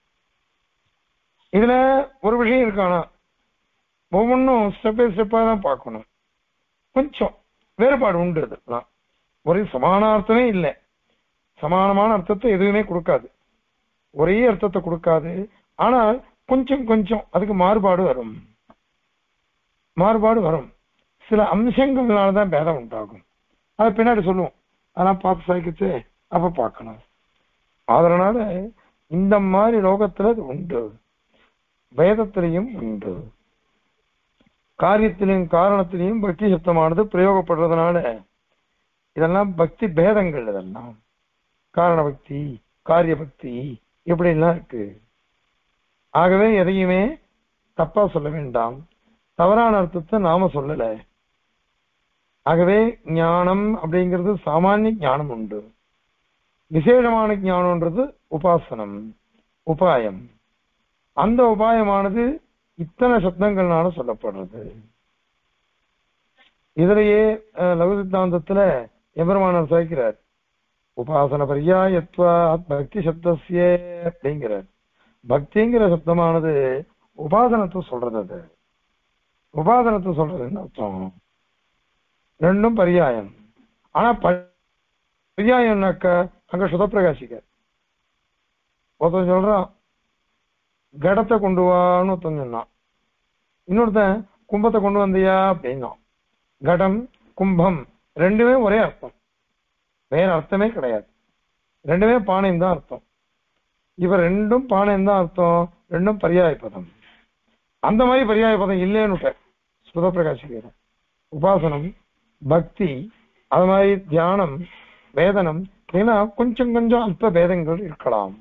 இதுல ஒரு விஷயம் இருக்கானா, ஒவ்வொன்றும் ஸ்டெப் பை ஸ்டெப்பா தான் பார்க்கணும். கொஞ்சம் வேறுபாடு உண்டு. அதெல்லாம் ஒரே சமான அர்த்தமே இல்லை. சமானமான அர்த்தத்தை எதுவுமே கொடுக்காது, ஒரே அர்த்தத்தை கொடுக்காது. ஆனால் கொஞ்சம் கொஞ்சம் அதுக்கு மாறுபாடு வரும், மாறுபாடு வரும். சில அம்சங்கள்னாலதான் பேதம் உண்டாகும். அதை பின்னாடி சொல்லுவோம். அதெல்லாம் பார்த்து சாய்க்கிச்சு அப்ப பார்க்கணும். அதனால இந்த மாதிரி லோகத்துல அது உண்டு, வேதத்திலையும் உண்டு. காரியத்திலையும் காரணத்திலையும் பக்தி சப்தமானது பிரயோகப்படுறதுனால இதெல்லாம் பக்தி பேதங்கள். இதெல்லாம் காரண பக்தி, காரிய பக்தி இப்படி எல்லாம் இருக்கு. ஆகவே எதையுமே தப்பா சொல்ல வேண்டாம், தவறான அர்த்தத்தை நாம சொல்லல. ஆகவே ஞானம் அப்படிங்கிறது சாமானிய ஞானம் உண்டு, விசேஷமான ஞானம்ன்றது உபாசனம், உபாயம். அந்த உபாயமானது இத்தனை சப்தங்கள்னால சொல்லப்படுறது. இதுலயே லகு சித்தாந்தத்துல எம்பெருமானார் சாய்க்கிறார், உபாசன பரியாயத்வாத் பக்தி சப்தஸ்ய அப்படிங்கிற பக்திங்கிற சப்தமானது உபாசனத்தை சொல்றது. அது உபாசனத்தை சொல்றதுன்னு அர்த்தம். ரெண்டும் பரியாயம். ஆனா பரியாயம்னாக்க அங்க சுதப்பிரகாசிக்க ஒருத்தன் சொல்றான் கடத்தை கொண்டு வான்னு ஒருத்தன் சொன்னான், இன்னொருத்தன் கும்பத்தை கொண்டு வந்தியா அப்படின்னா. கடம் கும்பம் ரெண்டுமே ஒரே அர்த்தம், வேற அர்த்தமே கிடையாது. ரெண்டுமே பானையும் தான் அர்த்தம். இவ ரெண்டும் பானையும் தான் அர்த்தம், ரெண்டும் பரியாய பதம். அந்த மாதிரி பரியாய பதம் இல்லைன்னு சுதப்பிரகாசிக்கிற உபாசனம் பக்தி அது மாதிரி தியானம் வேதனம் ஏன்னா கொஞ்சம் கொஞ்சம் அல்ப பேதங்கள் இருக்கலாம்,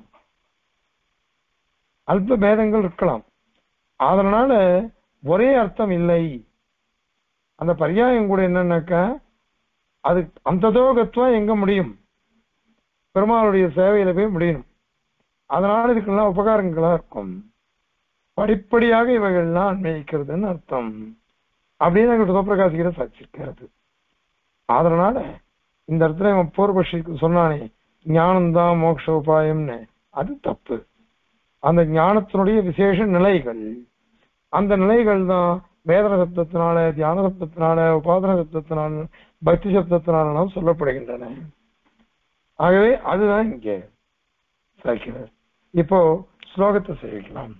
அல்ப பேதங்கள் இருக்கலாம். அதனால ஒரே அர்த்தம் இல்லை. அந்த பரியாயம் கூட என்னன்னாக்கா அது அந்த தோகத்துவம் எங்க முடியும், பெருமாளுடைய சேவையில போய் முடியணும். அதனால இதுக்கெல்லாம் உபகாரங்களா இருக்கும். படிப்படியாக இவைகள்லாம் அன்வயிக்கிறதுன்னு அர்த்தம் அப்படின்னு எங்க சுதப்பிரகாசிக்கிற சாட்சிருக்கிறது. அதனால இந்த இடத்துல இவன் பூர்வபக்ஷிக்கு சொன்னானே ஞானம்தான் மோட்ச உபாயம்னு, அது தப்பு. அந்த ஞானத்தினுடைய விசேஷ நிலைகள், அந்த நிலைகள் தான் வேதன சப்தத்தினால தியான சப்தத்தினால உபாசன சப்தத்தினால பக்தி சப்தத்தினாலாம் சொல்லப்படுகின்றன. ஆகவே அதுதான் இங்கே சாய்க்கிறார். இப்போ ஸ்லோகத்தை சேவிக்கலாம்.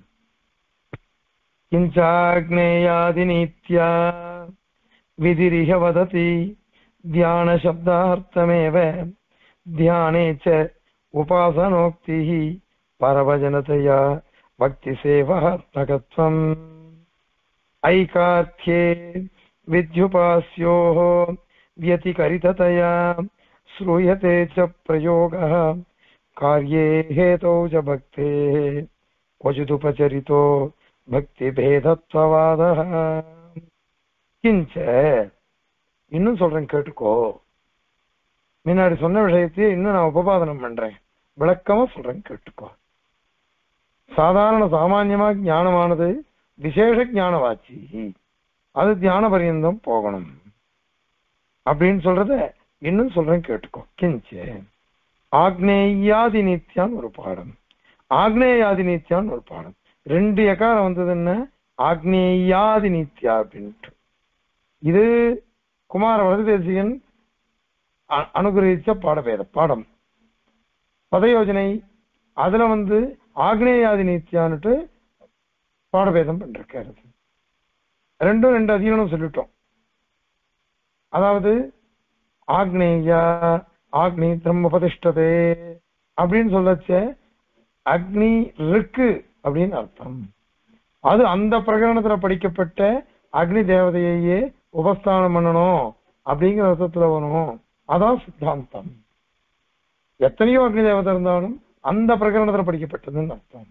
கிஞ்சாக்னேயாதி நித்யா விதிரிஹ வததி தியான சப்தார்த்தமேவ தியானே ச உபாசனோக்திஹ பரவஜனதயா பக்தி சேவாத்மகத்வம் ஐகார்த்யே வித்யுபாஸ்யோஹ व्यतिकरिततया श्रूयते च प्रयोगः कार्ये हेतौ च भक्तेः क्वचिदुपचरितो भक्तिभेदत्ववादः किञ्च இன்னும் சொல்றேன் கேட்டுக்கோ. முன்னாடி சொன்ன விஷயத்தையே இன்னும் நான் உபபாதனம் பண்றேன், விளக்கமா சொல்றேன் கேட்டுக்கோ. சாதாரண சாமான்யமா ஞானமானது விசேஷ ஞானவாச்சி, அது தியான பரியந்தம் போகணும் அப்படின்னு சொல்றத இன்னும் சொல்றேன் கேட்டுக்கோ. கிஞ்சே ஆக்னேயாதி நித்யான்னு ஒரு பாடம், ஆக்னேயாதி நித்யான்னு ஒரு பாடம். ரெண்டு எக்காரம் வந்தது என்ன, ஆக்னேயாதி நித்யா அப்படின்ட்டு. இது குமார வரதேசிகன் அனுகிரகிச்ச பாடபேத பாடம் பதயோஜனை. அதுல வந்து ஆக்னேயாதி நித்யான்னுட்டு பாடபேதம் பண்ணிருக்காரு. ரெண்டும் ரெண்டு அதிகரணம் சொல்லிட்டோம். அதாவது ஆக்னேயா ஆக்னி பிரம்மபதிஷ்டதே அப்படின்னு சொல்லச்ச அக்னி இருக்கு அப்படின்னு அர்த்தம். அது அந்த பிரகரணத்துல படிக்கப்பட்ட அக்னி தேவதையே உபஸ்தானம் பண்ணணும் அப்படிங்கிற அர்த்தத்துல வரும். அதான் சித்தாந்தம். எத்தனையோ அக்னி தேவதை இருந்தாலும் அந்த பிரகரணத்துல படிக்கப்பட்டதுன்னு அர்த்தம்.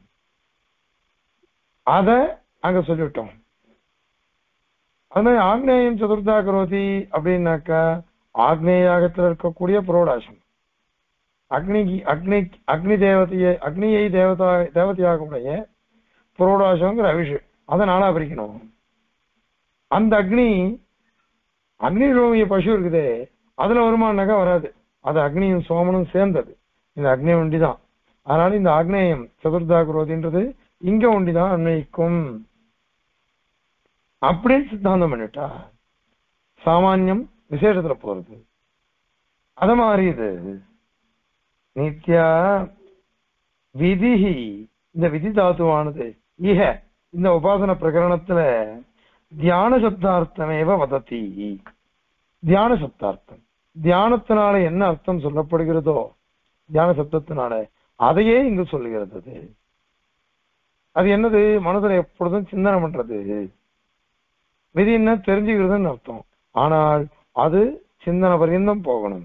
அத அங்க சொல்லிவிட்டோம். அது மாதிரி ஆக்னேயம் சதுர்த்தா கரோதி அப்படின்னாக்கா ஆக்னேயாகத்தில் இருக்கக்கூடிய புரோடாசம் அக்னி அக்னி அக்னி தேவதையை அக்னியை தேவதா தேவதையாக உடைய புரோடாசங்கிற அவிஷு அதை நானா பிரிக்கணும். அந்த அக்னி அக்னி ரோமிய பசு இருக்குதே அதுல வருமானாக்கா வராது. அது அக்னியும் சோமனும் சேர்ந்தது, இந்த அக்னி ஒண்டிதான். அதனால இந்த ஆக்னேயம் சதுர்த்தா கரோதின்றது இங்க ஒண்டிதான் அன்வயிக்கும் அப்படின்னு சித்தாந்தம் பண்ணிட்டா சாமான்யம் விசேஷத்துல போறது. அத மாதிரி இது நித்யா விதிஹி, இந்த விதி தாத்துவானது இஹ இந்த உபாசன பிரகரணத்துல தியான சப்தார்த்தமேவ வதத்தி. தியான சப்தார்த்தம் தியானத்தினால என்ன அர்த்தம் சொல்லப்படுகிறதோ தியான சப்தத்தினால அதையே இங்கு சொல்லுகிறது. அது என்னது, மனதுல எப்பொழுதும் சிந்தனை பண்றது. விதி என்ன தெரிஞ்சுக்கிறதுன்னு அர்த்தம். ஆனால் அது சிந்தனை பரியந்தம் போகணும்.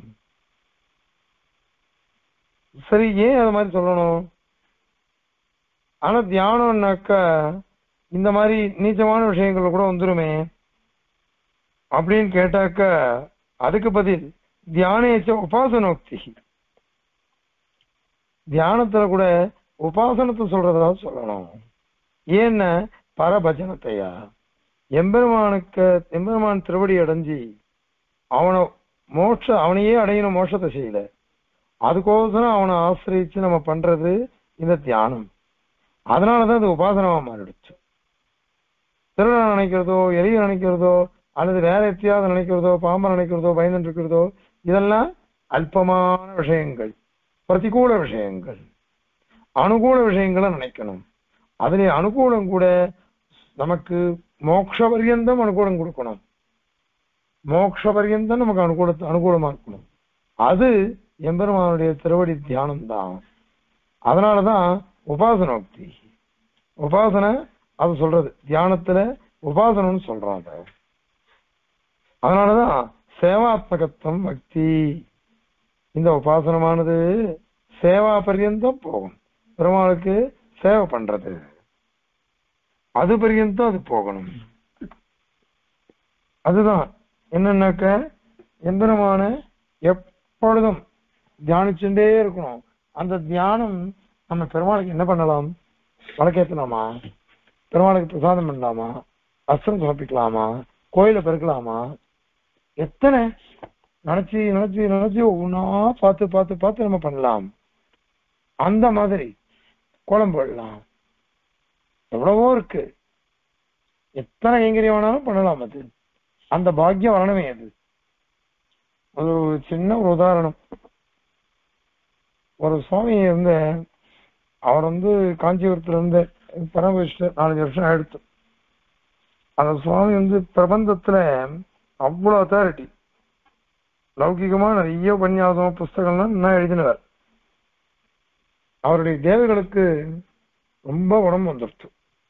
சரி, ஏன் அது மாதிரி சொல்லணும்? ஆனா தியானம்னாக்கா இந்த மாதிரி நீச்சமான விஷயங்கள் கூட வந்துருமே அப்படின்னு கேட்டாக்கா அதுக்கு பதில் தியானேச்ச உபாசனோக்தி. தியானத்துல கூட உபாசனத்தை சொல்றதா சொல்லணும். ஏன்னா பரபஜனத்தையா எம்பெருமானுக்கு எம்பெருமான் திருவடி அடைஞ்சி அவனை மோட்ச அவனையே அடையணும் மோட்சத்தை செய்யல, அதுக்கோசரம் அவனை ஆசிரியிச்சு நம்ம பண்றது இந்த தியானம். அதனாலதான் அது உபாசனமா மாறிடுச்சு. திருடனை நினைக்கிறதோ, எலியை நினைக்கிறதோ, அல்லது வேற எத்தியாவது நினைக்கிறதோ, பாம்பை நினைக்கிறதோ, பயந்து இருக்கிறதோ, இதெல்லாம் அல்பமான விஷயங்கள், பிரதிகூல விஷயங்கள். அனுகூல விஷயங்களை நினைக்கணும். அதுல அனுகூலம் கூட நமக்கு மோட்ச பரியந்தம் அனுகூலம் கொடுக்கணும். மோட்ச பரியந்தம் நமக்கு அனுகூல அனுகூலமா இருக்கணும். அது எம்பெருமானுடைய திருவடி தியானம் தான். அதனாலதான் உபாசனோக்தி, உபாசனை அது சொல்றது தியானத்துல உபாசனம்னு சொல்றாங்க. அதனாலதான் சேவாத்மகத்துவம் பக்தி. இந்த உபாசனமானது சேவா பரியந்தம் போகும். பெருமாளுக்கு சேவை பண்றது அது பரியந்தம் அது போகணும். அதுதான் என்னன்னாக்க எம்பெருமான எப்பொழுதும் தியானிச்சுட்டே இருக்கணும். அந்த தியானம் நம்ம பெருமாளுக்கு என்ன பண்ணலாம்? வழக்கேற்றலாமா? பெருமாளுக்கு பிரசாதம் பண்ணலாமா? அஸ்திரம் சமர்ப்பிக்கலாமா? கோயில பெருக்கலாமா? எத்தனை நினைச்சு நினைச்சு நினைச்சு ஒவ்வொன்னா பார்த்து பார்த்து பார்த்து நம்ம பண்ணலாம். அந்த மாதிரி கோலம் போடலாம். எவ்வளவோ இருக்கு. எத்தனை கைங்கரியம் வேணாலும் பண்ணலாம். அது அந்த பாக்கியம் வரணுமே. அது ஒரு சின்ன ஒரு உதாரணம். ஒரு சுவாமி இருந்த, அவர் வந்து காஞ்சிபுரத்துல இருந்து பரமவிஷ்ணு நாலஞ்சு வருஷம் ஆயிடுத்து. அந்த சுவாமி வந்து பிரபந்தத்துல அவ்வளவு அத்தாரிட்டி. லௌகிகமா நிறைய உபன்யாசம் புஸ்தகம்லாம் என்ன எழுதினவர். அவருடைய தேவைகளுக்கு ரொம்ப உடம்பு வந்துடுச்சு.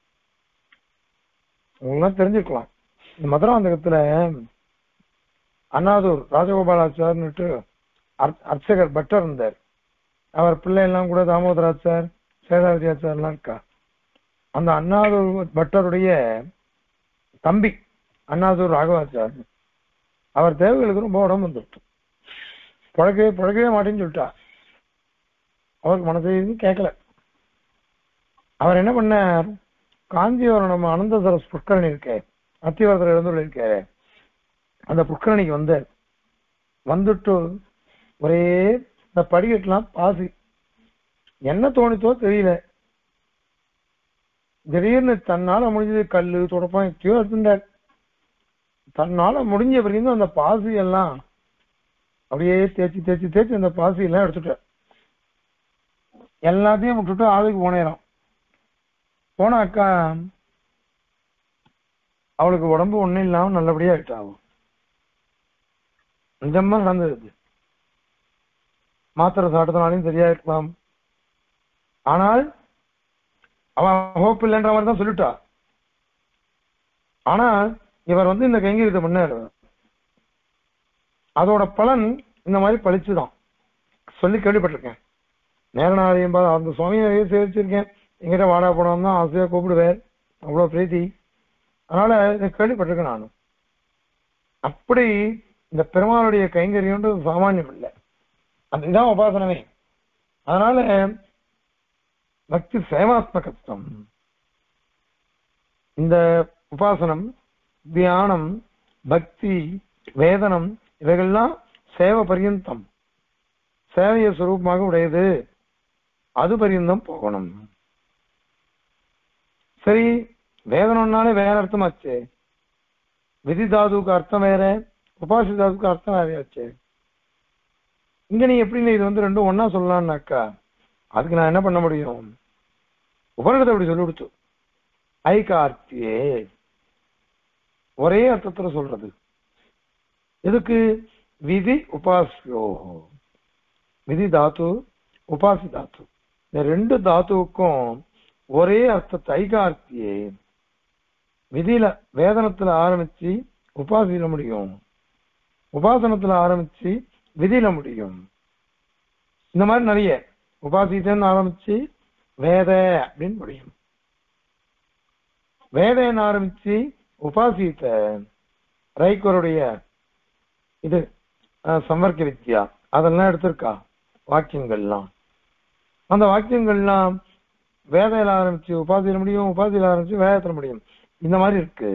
உங்களாம் தெரிஞ்சுக்கலாம். இந்த மதுராந்தகத்துல அண்ணாதூர் ராஜகோபாலாச்சார்னுட்டு அர்ச்சகர் பட்டர் இருந்தார். அவர் பிள்ளை எல்லாம் கூட தாமோதராச்சார், சேதாவதி ஆச்சார் எல்லாம் இருக்கா. அந்த அண்ணாதூர் பட்டருடைய தம்பி அண்ணாதூர் ராகவாச்சார், அவர் தேவைகளுக்கு ரொம்ப உடம்பு வந்துட்டு பழகவே பழகவே மாட்டேன்னு சொல்லிட்டா. அவருக்கு மனசு கேட்கல. அவர் என்ன பண்ணார்? காஞ்சிபுரம் நம்ம அனந்த சரஸ் புஷ்கரணி இருக்கே, அத்திவரதர் எழுந்துள்ள இருக்காரு, அந்த புஷ்கரணிக்கு வந்து வந்துட்டு ஒரே இந்த படிக்கட்டுலாம் பாசி என்ன தோணித்தோ தெரியல. திடீர்னு தன்னால முடிஞ்சது கல்லு தொடப்பம் எத்தையோ எடுத்துட்டார். தன்னால முடிஞ்ச பிறகு அந்த பாசி எல்லாம் அப்படியே தேய்ச்சி தேய்ச்சி தேய்ச்சி அந்த பாசி எல்லாம் எடுத்துட்டார். எல்லாத்தையும் விட்டுட்டு ஆளுக்கு போனேறான். போனாக்கா அவளுக்கு உடம்பு ஒண்ணும் இல்லாம நல்லபடியா ஆயிட்டாகும். நிஜமா நடந்தது. மாத்திரை சாப்பிட்டதுனாலையும் சரியா இருக்கலாம். ஆனால் அவன் ஹோப் இல்லைன்ற மாதிரி தான் சொல்லிட்டா. ஆனா இவர் வந்து இந்த கைங்கரியத்தை பண்ணாரு. அதோட பலன் இந்த மாதிரி பழிச்சுதான் சொல்லி கேள்விப்பட்டிருக்கேன். நேர நாளையும் அந்த சுவாமியை நிறைய சேவிச்சிருக்கேன். எங்கிட்ட வாடா போனோம் தான் ஆசையா கூப்பிடுவேன், அவ்வளவு பிரீத்தி. அதனால இதை கேள்விப்பட்டிருக்கேன் நானும். அப்படி இந்த பெருமாளுடைய கைங்கரியம்ன்றது சாமானியம் இல்லை. அந்த இதான் உபாசனமே. அதனால பக்தி சேவாத்மகத்துவம். இந்த உபாசனம், தியானம், பக்தி, வேதனம் இவைகள்லாம் சேவ பரியந்தம், சேவைய சுரூபமாக உடையது. அது பரியந்தம் போகணும். சரி, வேதனம்னாலே வேற அர்த்தமாச்சு. விதி தாதுக்கு அர்த்தம் வேற, உபாசி தாதுக்கு அர்த்தம் வேறையாச்சு. இங்க நீ எப்படி இது வந்து ரெண்டும் ஒன்னா சொல்லலாம்னாக்கா அதுக்கு நான் என்ன பண்ண முடியும்? உபனிடத்தை அப்படி சொல்லி கொடுத்து ஐகார்த்தியே ஒரே அர்த்தத்துல சொல்றது. எதுக்கு? விதி உபாசியோ, விதி தாத்து உபாசி தாத்து, இந்த ரெண்டு தாத்துவுக்கும் ஒரே அர்த்தத்தை ஐகார்த்தியே. விதியில வேதனத்துல ஆரம்பிச்சு உபாசியில முடியும், உபாசனத்துல ஆரம்பிச்சு விதியில முடியும். இந்த மாதிரி நிறைய உபாசித்தன்னு ஆரம்பிச்சு வேத அப்படின்னு முடியும், வேதன்னு ஆரம்பிச்சு உபாசித்த ரைக்கருடைய இது சம்பர்க்க வித்யா அதெல்லாம் எடுத்திருக்கா வாக்கியங்கள்லாம். அந்த வாக்கியங்கள்லாம் வேதையில ஆரம்பிச்சு உபாசியில முடியும், உபாசியில ஆரம்பிச்சு வேதத்துல முடியும். இந்த மாதிரி இருக்கு.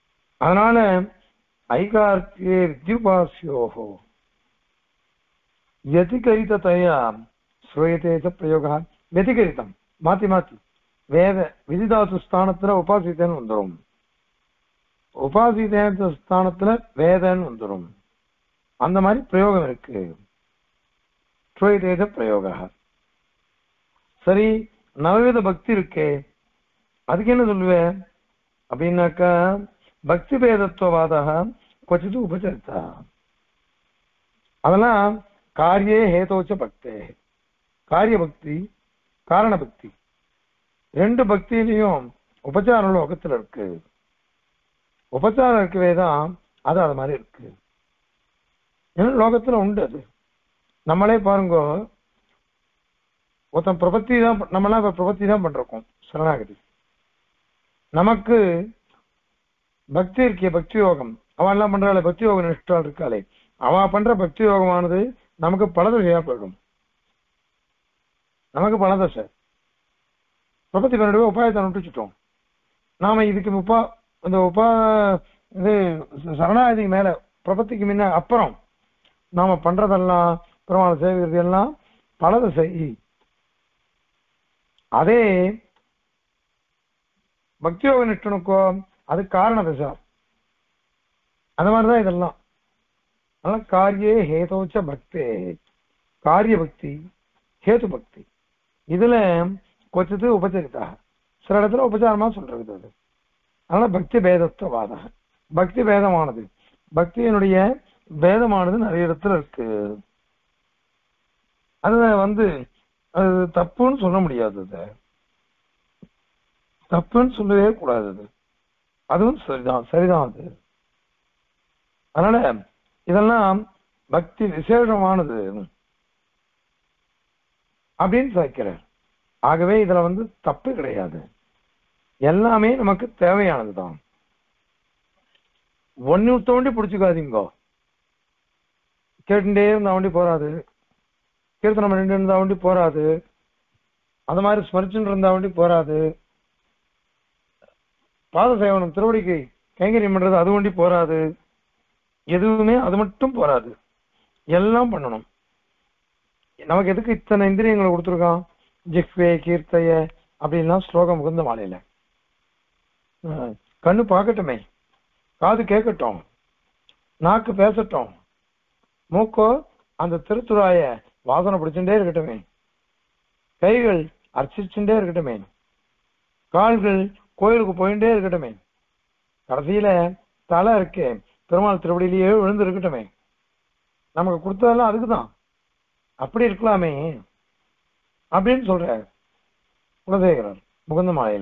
அதனால ஐகார்த்தியே வித்யுபாசியோகோ, व्यतिकरिततया श्रूयते च प्रयोगः व्यतिकरितம் மாத்தி மாத்தி வேத விதிதாத்து ஸ்தானத்துல உபாசித்தேன்னு வந்துடும், உபாசித்த ஸ்தானத்துல வேதன்னு வந்துடும். அந்த மாதிரி பிரயோகம் இருக்கு. ஸ்ரூயதே ச பிரயோகः. சரி, நவவித பக்தி இருக்கே, அதுக்கு என்ன சொல்லுவேன் அப்படின்னாக்கா பக்தி பேதத்துவவாதः क्वचित् உபச்சரித்தா. அதெல்லாம் காரியே ஹேதோச்ச பக்தே, காரிய பக்தி காரண பக்தி ரெண்டு பக்தியிலையும் உபச்சார லோகத்துல இருக்கு. உபச்சாரம் இருக்கவே தான் அது அது மாதிரி இருக்கு. ஏன்னா லோகத்துல உண்டு அது. நம்மளே பாருங்க, ஒருத்தன் பிரபத்தி தான், நம்மளாம் இப்ப பிரபத்தி தான் பண்றோம் சரணாகதி. நமக்கு பக்தி இருக்கிய பக்தி யோகம் அவன் எல்லாம் பண்றாளே, பக்தி யோக நிஷ்டால் இருக்காளே, அவன் பண்ற பக்தி யோகமானது நமக்கு பலதசையா போயிடும். நமக்கு பலதசை பிரபத்தி பண்ணிட்டு உபாயத்தை நுட்டிச்சுட்டோம். நாம இதுக்கு உபா இந்த உபா இது சரணாகதிக்கு மேல பிரபத்திக்கு முன்ன அப்புறம் நாம பண்றதெல்லாம் பெருமாளை சேவிக்கிறது எல்லாம் பலதசை. அதே பக்தியோக நிஷ்டனுக்கோ அது காரண தசா. அந்த மாதிரிதான் இதெல்லாம். அதனால காரியே ஹேதோச்ச பக்தே, காரிய பக்தி ஹேது பக்தி இதுல கொச்சது உபச்சரித்தா, சில இடத்துல உபச்சாரமா சொல்றது அது. அதனால பக்தி பேதத்துவவாத, பக்தி பேதமானது, பக்தியினுடைய பேதமானது நிறைய இடத்துல இருக்கு. அது வந்து அது தப்புன்னு சொல்ல முடியாது, அது தப்புன்னு சொல்லவே கூடாது, அது அதுவும் சரிதான் சரிதான் அது. அதனால இதெல்லாம் பக்தி விசேஷமானது அப்படின்னு சாய்க்கிறார். ஆகவே இதுல வந்து தப்பு கிடையாது, எல்லாமே நமக்கு தேவையானதுதான். ஒன்னு தோண்டி பிடிச்சுக்காதீங்கோ, கேட்டுட்டே இருந்தா வண்டி போறாது, கீர்த்தனம் பண்ணிட்டு இருந்தா வண்டி போறாது, அந்த மாதிரி ஸ்மரிச்சுட்டு இருந்தா வண்டி போறாது, பாத சேவனம் திருவடிக்கு கைங்கரியம் பண்றது அது வண்டி போறாது, எதுவுமே அது மட்டும் போராது, எல்லாம் பண்ணணும். நமக்கு எதுக்கு இத்தனை இந்திரியங்களை கொடுத்துருக்கான்? ஜிஹ்வே கீர்த்தைய அப்படின்லாம் ஸ்லோகம் முகுந்த மாலையில. கண்ணு பார்க்கட்டுமே, காது கேட்கட்டும், நாக்கு பேசட்டும், மூக்கோ அந்த திருத்துறாய வாசனை பிடிச்சுட்டே இருக்கட்டுமே, கைகள் அர்ச்சிச்சுட்டே இருக்கட்டுமே, கால்கள் கோயிலுக்கு போயிட்டே இருக்கட்டுமே, கடைசியில தலை இருக்கே பெருமாள் திருவடியிலேயே விழுந்து இருக்கட்டுமே. நமக்கு கொடுத்ததெல்லாம் அதுக்குதான். அப்படி இருக்கலாமே அப்படின்னு சொல்ற குலசேகரர் முகுந்த மாலையில.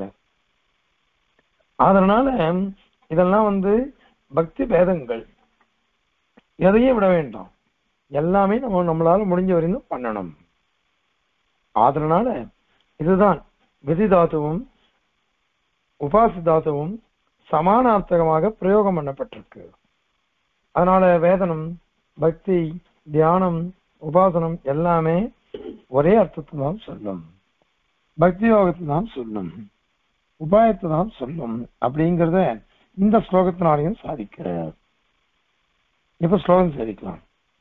அதனால இதெல்லாம் வந்து பக்தி பேதங்கள், எதையும் விட வேண்டாம், எல்லாமே நம்ம நம்மளால முடிஞ்ச வரையும் பண்ணணும். அதனால இதுதான் விதிதாத்துவும் உபாசிதாத்துவும் சமானார்த்தகமாக பிரயோகம் பண்ணப்பட்டிருக்கு. அதனால வேதனம், பக்தி, தியானம், உபாசனம் எல்லாமே ஒரே அர்த்தத்தை தான் சொல்லும். பக்தி யோகத்தை தான் சொல்லும், உபாயத்தை தான் சொல்லும் அப்படிங்கிறத இந்த ஸ்லோகத்தினாலையும் சாதிக்கிறார். இப்ப ஸ்லோகம் சாதிக்கலாம்.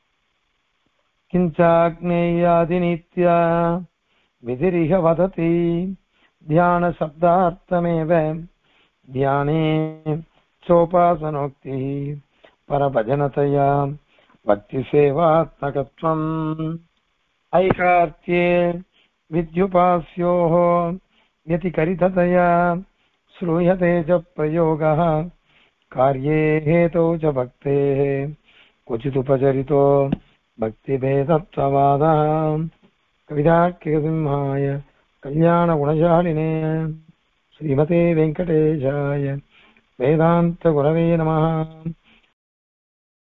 கிஞ்சாக்னேயாதி நித்யா விதிரிக வததி தியான சப்தார்த்தமேவ தியானே சோபாசனோக்தி பரபஜனதயா பக்தி சேவாத்மகத்வம் ஐகார்த்தியே வித்யுபாஸ்யோஹ யதிகரிததயா ஸ்ரூயதே ச பிரயோகः கார்யே ஹேதோ ச பக்தேः क्वचित् उपचरितो भक्तिभेदत्ववादः कवितार्किकसिंहाय कल्याणगुणशालिने श्रीमते वेंकटेशाय वेदांतगुरवे नमः।